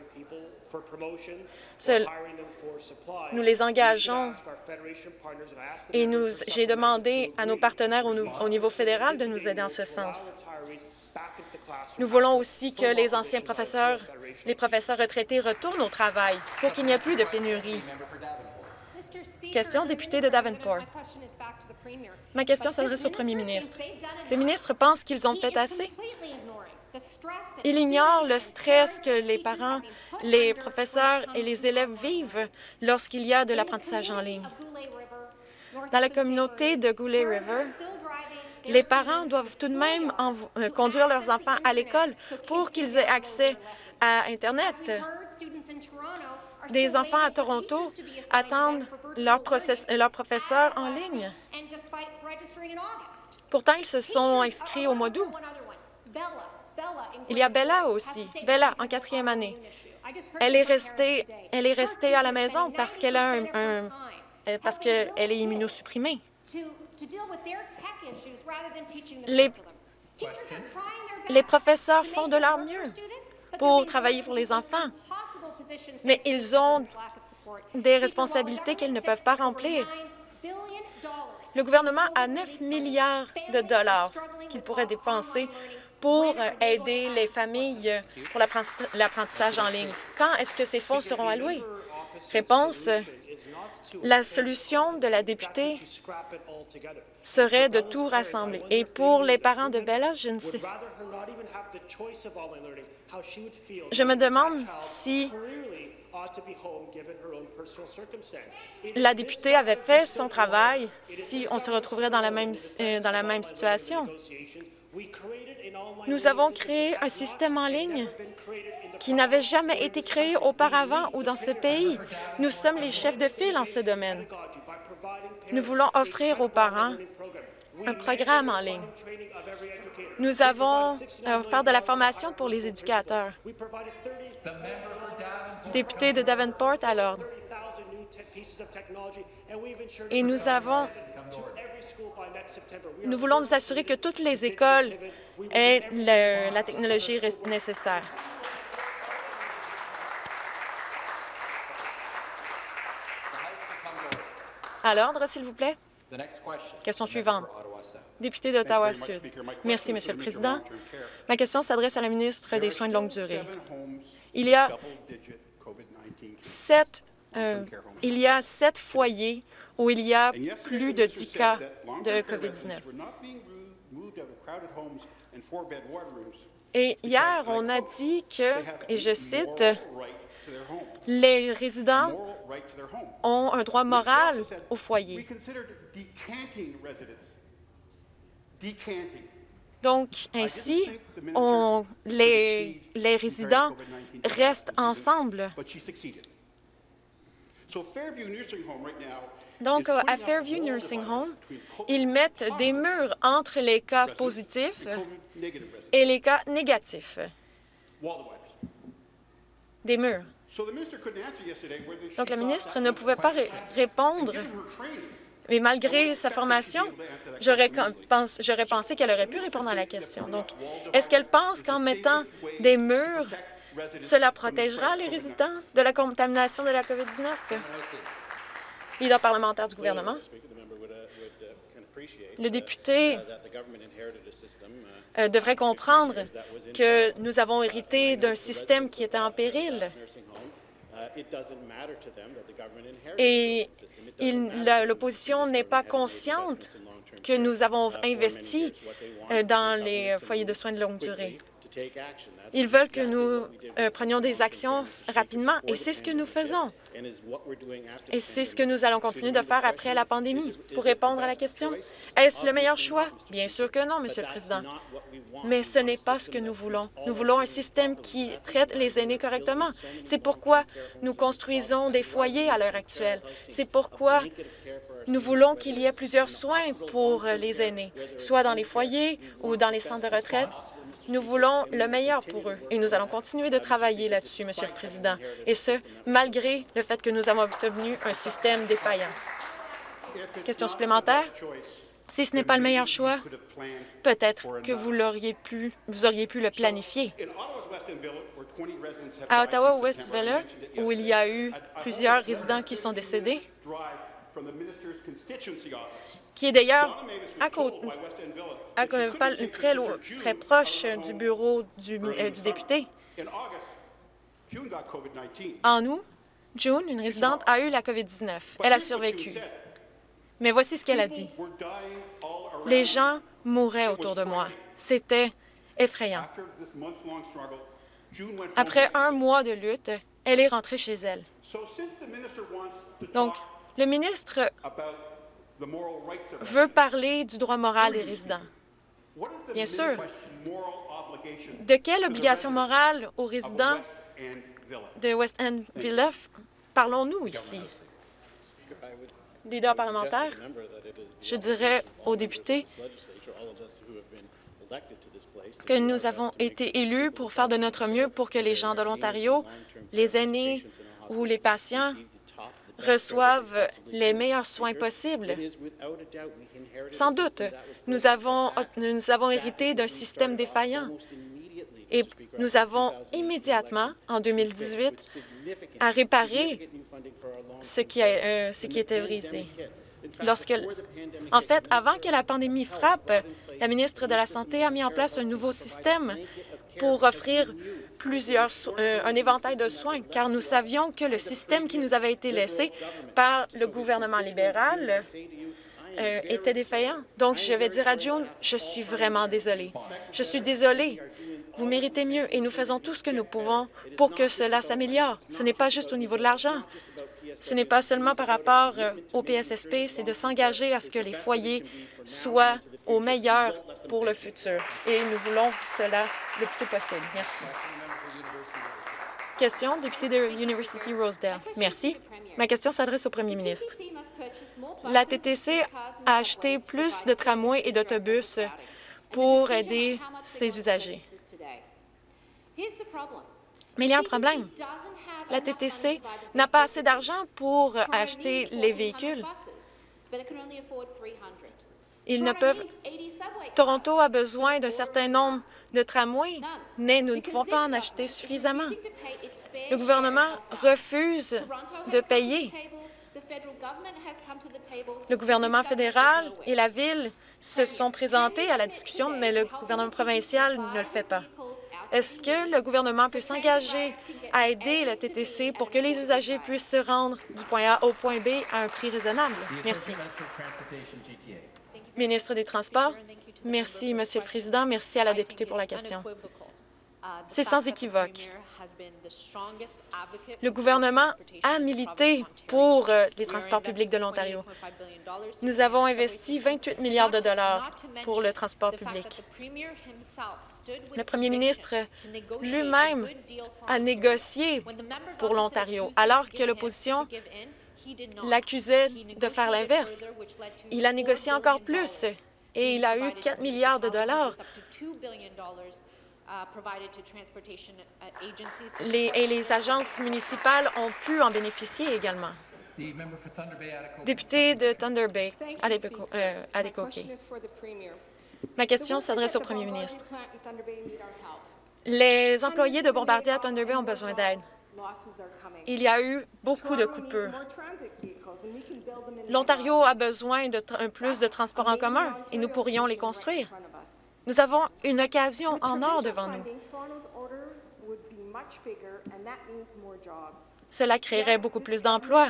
Speaker 3: Seul, nous les engageons et nous, j'ai demandé à nos partenaires au, au niveau fédéral de nous aider en ce sens. Nous voulons aussi que les anciens professeurs, les professeurs retraités retournent au travail pour qu'il n'y ait plus de pénurie. Question, député de Davenport. Ma question s'adresse au premier ministre. Le ministre pense qu'ils ont fait assez? Il ignore le stress que les parents, les professeurs et les élèves vivent lorsqu'il y a de l'apprentissage en ligne. Dans la communauté de Goulet River, les parents doivent tout de même euh, conduire leurs enfants à l'école pour qu'ils aient accès à Internet. Des enfants à Toronto attendent leur, process, leur professeur en ligne. Pourtant, ils se sont inscrits au mois d'août. Il y a Bella aussi, Bella en quatrième année. Elle est restée, elle est restée à la maison parce qu'elle a un, un parce qu'elle est immunosupprimée. Les, les professeurs font de leur mieux pour travailler pour les enfants, mais ils ont des responsabilités qu'ils ne peuvent pas remplir. Le gouvernement a neuf milliards de dollars qu'il pourrait dépenser pour aider les familles pour l'apprentissage en ligne. Quand est-ce que ces fonds seront alloués? Réponse, la solution de la députée serait de tout rassembler. Et pour les parents de Bella, je ne sais... Je me demande si la députée avait fait son travail, si on se retrouverait dans la même, euh, dans la même situation. Nous avons créé un système en ligne qui n'avait jamais été créé auparavant ou dans ce pays. Nous sommes les chefs de file en ce domaine. Nous voulons offrir aux parents un programme en ligne. Nous avons offert de la formation pour les éducateurs. Député de Davenport à l'ordre. Et nous avons... Nous voulons nous assurer que toutes les écoles aient le, la technologie nécessaire. À l'ordre, s'il vous plaît. Question suivante. Député d'Ottawa-Sud. Merci, Monsieur le Président. Ma question s'adresse à la ministre des Soins de longue durée. Il y a sept, euh, il y a sept foyers où il y a plus de dix cas de COVID dix-neuf. Et hier, on a dit que, et je cite, les résidents ont un droit moral au foyer. Donc, ainsi, on, les, les résidents restent ensemble. Donc, à Fairview Nursing Home, ils mettent des murs entre les cas positifs et les cas négatifs. Des murs. Donc, la ministre ne pouvait pas ré répondre, mais malgré sa formation, j'aurais pense, pensé qu'elle aurait pu répondre à la question. Donc, est-ce qu'elle pense qu'en mettant des murs, cela protégera les résidents de la contamination de la COVID dix-neuf? Leader parlementaire du gouvernement. Le député euh, devrait comprendre que nous avons hérité d'un système qui était en péril. Et l'opposition n'est pas consciente que nous avons investi euh, dans les foyers de soins de longue durée. Ils veulent que nous euh, prenions des actions rapidement, et c'est ce que nous faisons. Et c'est ce que nous allons continuer de faire après la pandémie. Pour répondre à la question, est-ce le meilleur choix? Bien sûr que non, Monsieur le Président. Mais ce n'est pas ce que nous voulons. Nous voulons un système qui traite les aînés correctement. C'est pourquoi nous construisons des foyers à l'heure actuelle. C'est pourquoi nous voulons qu'il y ait plusieurs soins pour les aînés, soit dans les foyers ou dans les centres de retraite. Nous voulons le meilleur pour eux et nous allons continuer de travailler là-dessus, Monsieur le Président, et ce, malgré le fait que nous avons obtenu un système défaillant. Question supplémentaire? Si ce n'est pas le meilleur choix, peut-être que vous l'auriez pu, vous auriez pu le planifier. À Ottawa-Westville, où il y a eu plusieurs résidents qui sont décédés, qui est d'ailleurs à côté, à, pas, très, très proche du bureau du, euh, du député. En août, June, une résidente, a eu la COVID dix-neuf. Elle a survécu. Mais voici ce qu'elle a dit. Les gens mouraient autour de moi. C'était effrayant. Après un mois de lutte, elle est rentrée chez elle. Donc, le ministre veut parler du droit moral des résidents. Bien sûr. De quelle obligation morale aux résidents de West End Village parlons-nous ici? Leader parlementaire, je dirais aux députés que nous avons été élus pour faire de notre mieux pour que les gens de l'Ontario, les aînés ou les patients reçoivent les meilleurs soins possibles. Sans doute, nous avons, nous avons hérité d'un système défaillant et nous avons immédiatement, en deux mille dix-huit, à réparer ce qui, a, euh, ce qui était brisé. Lorsque, en fait, avant que la pandémie frappe, la ministre de la Santé a mis en place un nouveau système pour offrir plusieurs, euh, un éventail de soins, car nous savions que le système qui nous avait été laissé par le gouvernement libéral euh, était défaillant. Donc, je vais dire à June, je suis vraiment désolée. Je suis désolée. Vous méritez mieux et nous faisons tout ce que nous pouvons pour que cela s'améliore. Ce n'est pas juste au niveau de l'argent. Ce n'est pas seulement par rapport euh, au P S S P, c'est de s'engager à ce que les foyers soient au meilleur pour le futur. Et nous voulons cela le plus tôt possible. Merci. Question, député de University Rosedale. Merci. Ma question s'adresse au premier ministre. La T T C a acheté plus de tramways et d'autobus pour aider ses usagers. Mais il y a un problème. La T T C n'a pas assez d'argent pour acheter les véhicules. Ils ne peuvent... Toronto a besoin d'un certain nombre de tramways, mais nous ne pouvons pas en acheter suffisamment. Le gouvernement refuse de payer. Le gouvernement fédéral et la Ville se sont présentés à la discussion, mais le gouvernement provincial ne le fait pas. Est-ce que le gouvernement peut s'engager à aider la T T C pour que les usagers puissent se rendre du point A au point B à un prix raisonnable? Merci. Ministre des Transports. Merci, Monsieur le Président. Merci à la députée pour la question. C'est sans équivoque. Le gouvernement a milité pour euh, les transports publics de l'Ontario. Nous avons investi vingt-huit milliards de dollars pour le transport public. Le premier ministre lui-même a négocié pour l'Ontario, alors que l'opposition l'accusait de faire l'inverse. Il a négocié encore plus et il a eu quatre milliards de dollars. Les, et les agences municipales ont pu en bénéficier également. Député de Thunder Bay, Adekoke. Ma question s'adresse au premier ministre. Les employés de Bombardier à Thunder Bay ont besoin d'aide. Il y a eu beaucoup de coupures. L'Ontario a besoin de plus de transports en commun et nous pourrions les construire. Nous avons une occasion en or devant nous. Cela créerait beaucoup plus d'emplois.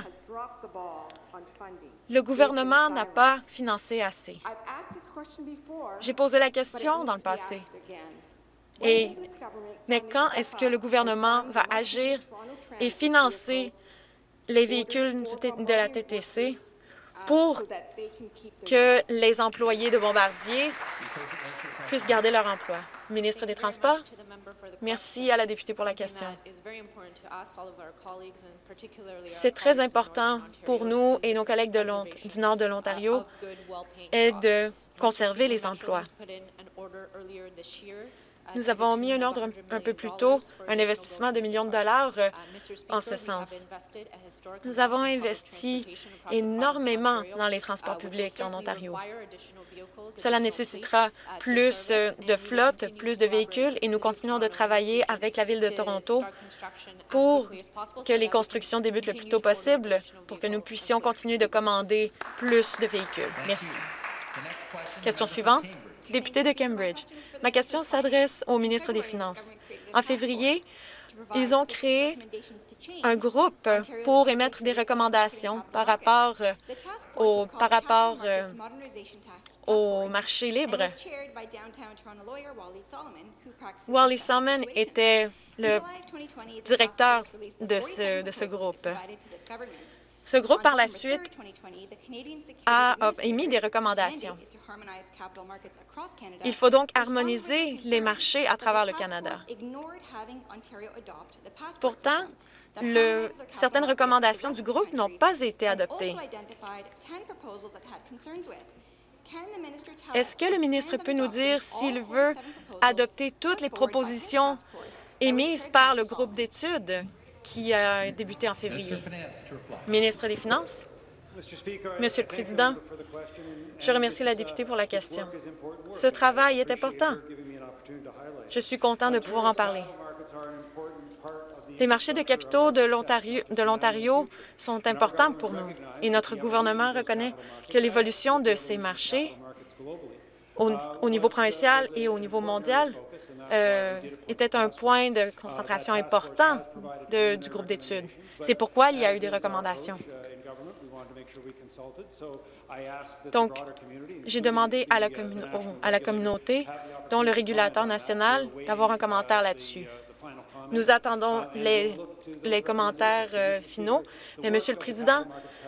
Speaker 3: Le gouvernement n'a pas financé assez. J'ai posé la question dans le passé. Et, mais quand est-ce que le gouvernement va agir et financer les véhicules du, de la T T C pour que les employés de Bombardier puissent garder leur emploi? Ministre des Transports, merci à la députée pour la question. C'est très important pour nous et nos collègues de du nord de l'Ontario est de conserver les emplois. Nous avons mis un ordre un peu plus tôt, un investissement de millions de dollars euh, en ce sens. Nous avons investi énormément dans les transports publics en Ontario. Cela nécessitera plus de flottes, plus de véhicules, et nous continuons de travailler avec la Ville de Toronto pour que les constructions débutent le plus tôt possible, pour que nous puissions continuer de commander plus de véhicules. Merci. Question suivante. Député de Cambridge. Ma question s'adresse au ministre des Finances. En février, ils ont créé un groupe pour émettre des recommandations par rapport euh, au, par rapport, euh, au marché libre. Wally Solomon était le directeur de ce, de ce groupe. Ce groupe, par la suite, a, a émis des recommandations. Il faut donc harmoniser les marchés à travers le Canada. Pourtant, le, certaines recommandations du groupe n'ont pas été adoptées. Est-ce que le ministre peut nous dire s'il veut adopter toutes les propositions émises par le groupe d'études qui a débuté en février? Ministre des Finances. Monsieur le Président, je remercie la députée pour la question. Ce travail est important. Je suis content de pouvoir en parler. Les marchés de capitaux de l'Ontario de l'Ontario sont importants pour nous et notre gouvernement reconnaît que l'évolution de ces marchés au, au niveau provincial et au niveau mondial euh, était un point de concentration important de, du groupe d'études. C'est pourquoi il y a eu des recommandations. Donc, j'ai demandé à la, à la communauté, dont le régulateur national, d'avoir un commentaire là-dessus. Nous attendons les, les commentaires euh, finaux. Mais, Monsieur le Président,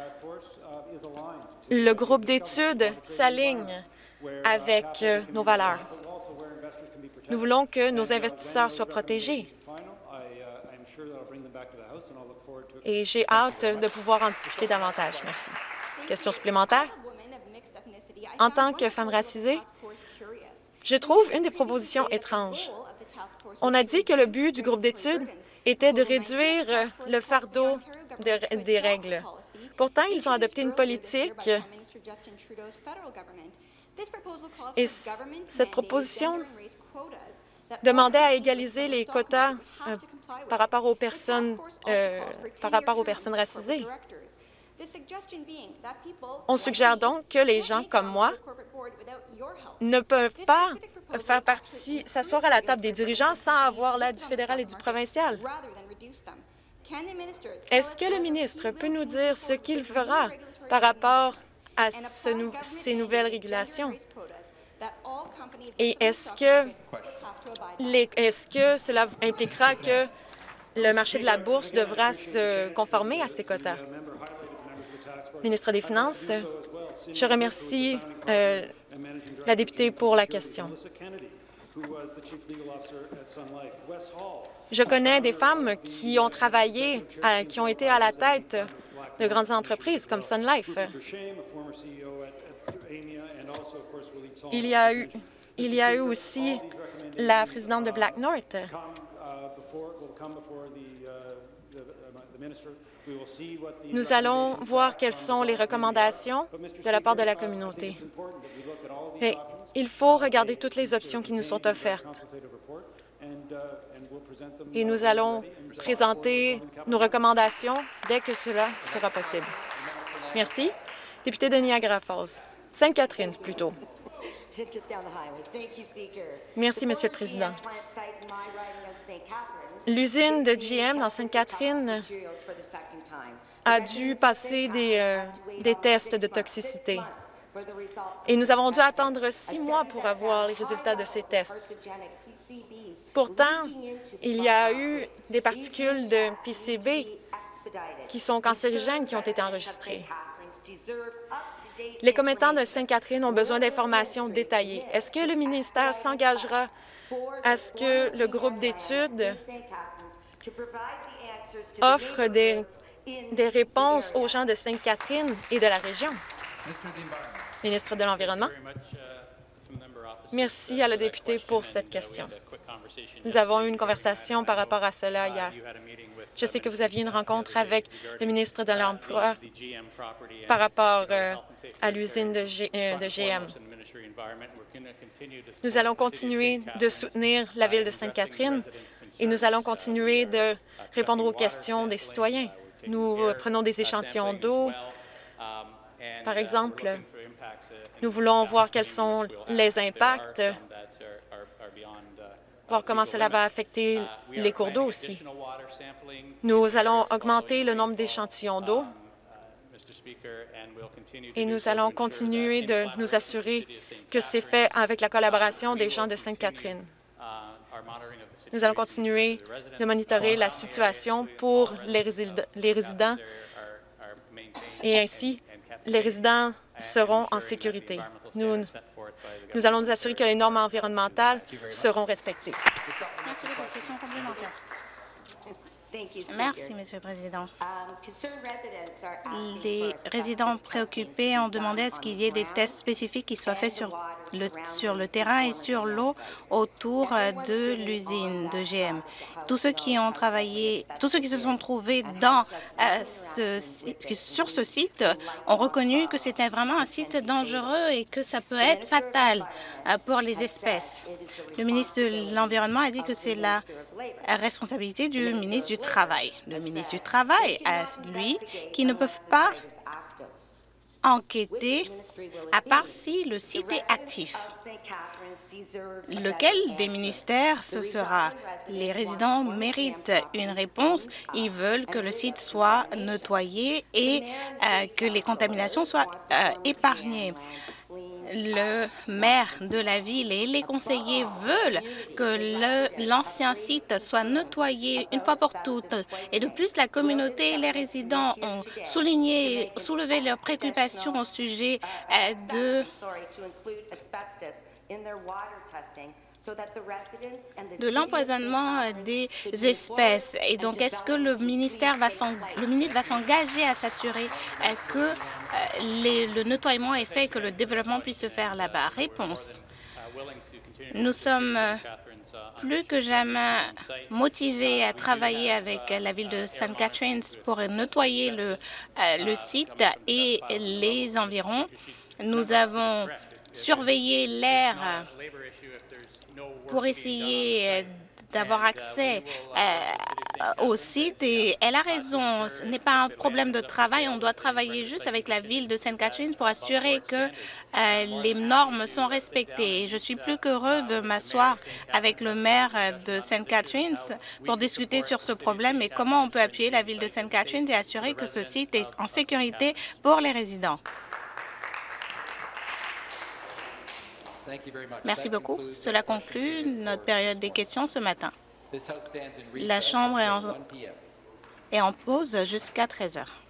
Speaker 3: le groupe d'études s'aligne avec euh, nos valeurs. Nous voulons que nos investisseurs soient protégés. Et j'ai hâte de pouvoir en discuter davantage. Merci. Question supplémentaire? En tant que femme racisée, je trouve une des propositions étranges. On a dit que le but du groupe d'études était de réduire le fardeau de, des règles. Pourtant, ils ont adopté une politique et cette proposition demandait à égaliser les quotas euh, par rapport aux personnes euh, par rapport aux personnes racisées. On suggère donc que les gens comme moi ne peuvent pas faire partie, s'asseoir à la table des dirigeants sans avoir l'aide du fédéral et du provincial. Est-ce que le ministre peut nous dire ce qu'il fera par rapport à ce nou ces nouvelles régulations? Et est-ce que, les, est-ce que cela impliquera que le marché de la bourse devra se conformer à ces quotas? Ministre des Finances, je remercie euh, la députée pour la question. Je connais des femmes qui ont travaillé, à, qui ont été à la tête de grandes entreprises comme Sun Life. Il y a eu, il y a eu aussi la présidente de Black North. Nous allons voir quelles sont les recommandations de la part de la communauté. Mais il faut regarder toutes les options qui nous sont offertes. Et nous allons présenter nos recommandations dès que cela sera possible. Merci. Député de Niagara Falls. Sainte-Catherine, plutôt. Merci, Monsieur le Président. L'usine de G M dans Sainte-Catherine a dû passer des, euh, des tests de toxicité. Et nous avons dû attendre six mois pour avoir les résultats de ces tests. Pourtant, il y a eu des particules de P C B qui sont cancérigènes qui ont été enregistrées. Les commettants de Sainte-Catherine ont besoin d'informations détaillées. Est-ce que le ministère s'engagera à ce que le groupe d'études offre des, des réponses aux gens de Sainte-Catherine et de la région? Ministre de l'Environnement. Merci à la députée pour cette question. Nous avons eu une conversation par rapport à cela hier. Je sais que vous aviez une rencontre avec le ministre de l'Emploi par rapport euh, à l'usine de, G, euh, de G M. Nous allons continuer de soutenir la ville de Sainte-Catherine et nous allons continuer de répondre aux questions des citoyens. Nous prenons des échantillons d'eau. Par exemple, nous voulons voir quels sont les impacts voir comment cela va affecter les cours d'eau aussi. Nous allons augmenter le nombre d'échantillons d'eau et nous allons continuer de nous assurer que c'est fait avec la collaboration des gens de Sainte-Catherine. Nous allons continuer de monitorer la situation pour les, résid les résidents et ainsi, les résidents seront en sécurité. Nous, nous allons nous assurer que les normes environnementales seront respectées.
Speaker 4: Merci beaucoup. Question complémentaire. Merci, Monsieur le Président. Les résidents préoccupés ont demandé à ce qu'il y ait des tests spécifiques qui soient faits sur le, sur le terrain et sur l'eau autour de l'usine de G M. Tous ceux qui ont travaillé, tous ceux qui se sont trouvés dans, euh, ce, sur ce site ont reconnu que c'était vraiment un site dangereux et que ça peut être fatal euh, pour les espèces. Le ministre de l'Environnement a dit que c'est la responsabilité du ministre du Travail. Le ministre du Travail a, lui, qui ne peuvent pas enquêter à part si le site est actif. Lequel des ministères ce sera? Les résidents méritent une réponse. Ils veulent que le site soit nettoyé et euh, que les contaminations soient euh, épargnées. Le maire de la ville et les conseillers veulent que l'ancien site soit nettoyé une fois pour toutes. Et de plus, la communauté et les résidents ont souligné, soulevé leurs préoccupations au sujet euh, de de l'empoisonnement des espèces. Et donc, est-ce que le ministère va le ministre va s'engager à s'assurer euh, que euh, les, le nettoiement est fait et que le développement puisse se faire là-bas? Réponse. Nous sommes euh, plus que jamais motivés à travailler avec la ville de Sainte Catherine pour nettoyer le, euh, le site et les environs. Nous avons surveillé l'air pour essayer d'avoir accès euh, au site. Et elle a raison, ce n'est pas un problème de travail. On doit travailler juste avec la ville de Sainte Catherine pour assurer que euh, les normes sont respectées. Et je suis plus qu'heureux de m'asseoir avec le maire de Sainte Catherine pour discuter sur ce problème et comment on peut appuyer la ville de Sainte Catherine et assurer que ce site est en sécurité pour les résidents. Merci beaucoup. Cela conclut notre période des questions ce matin. La Chambre est en, est en pause jusqu'à treize heures.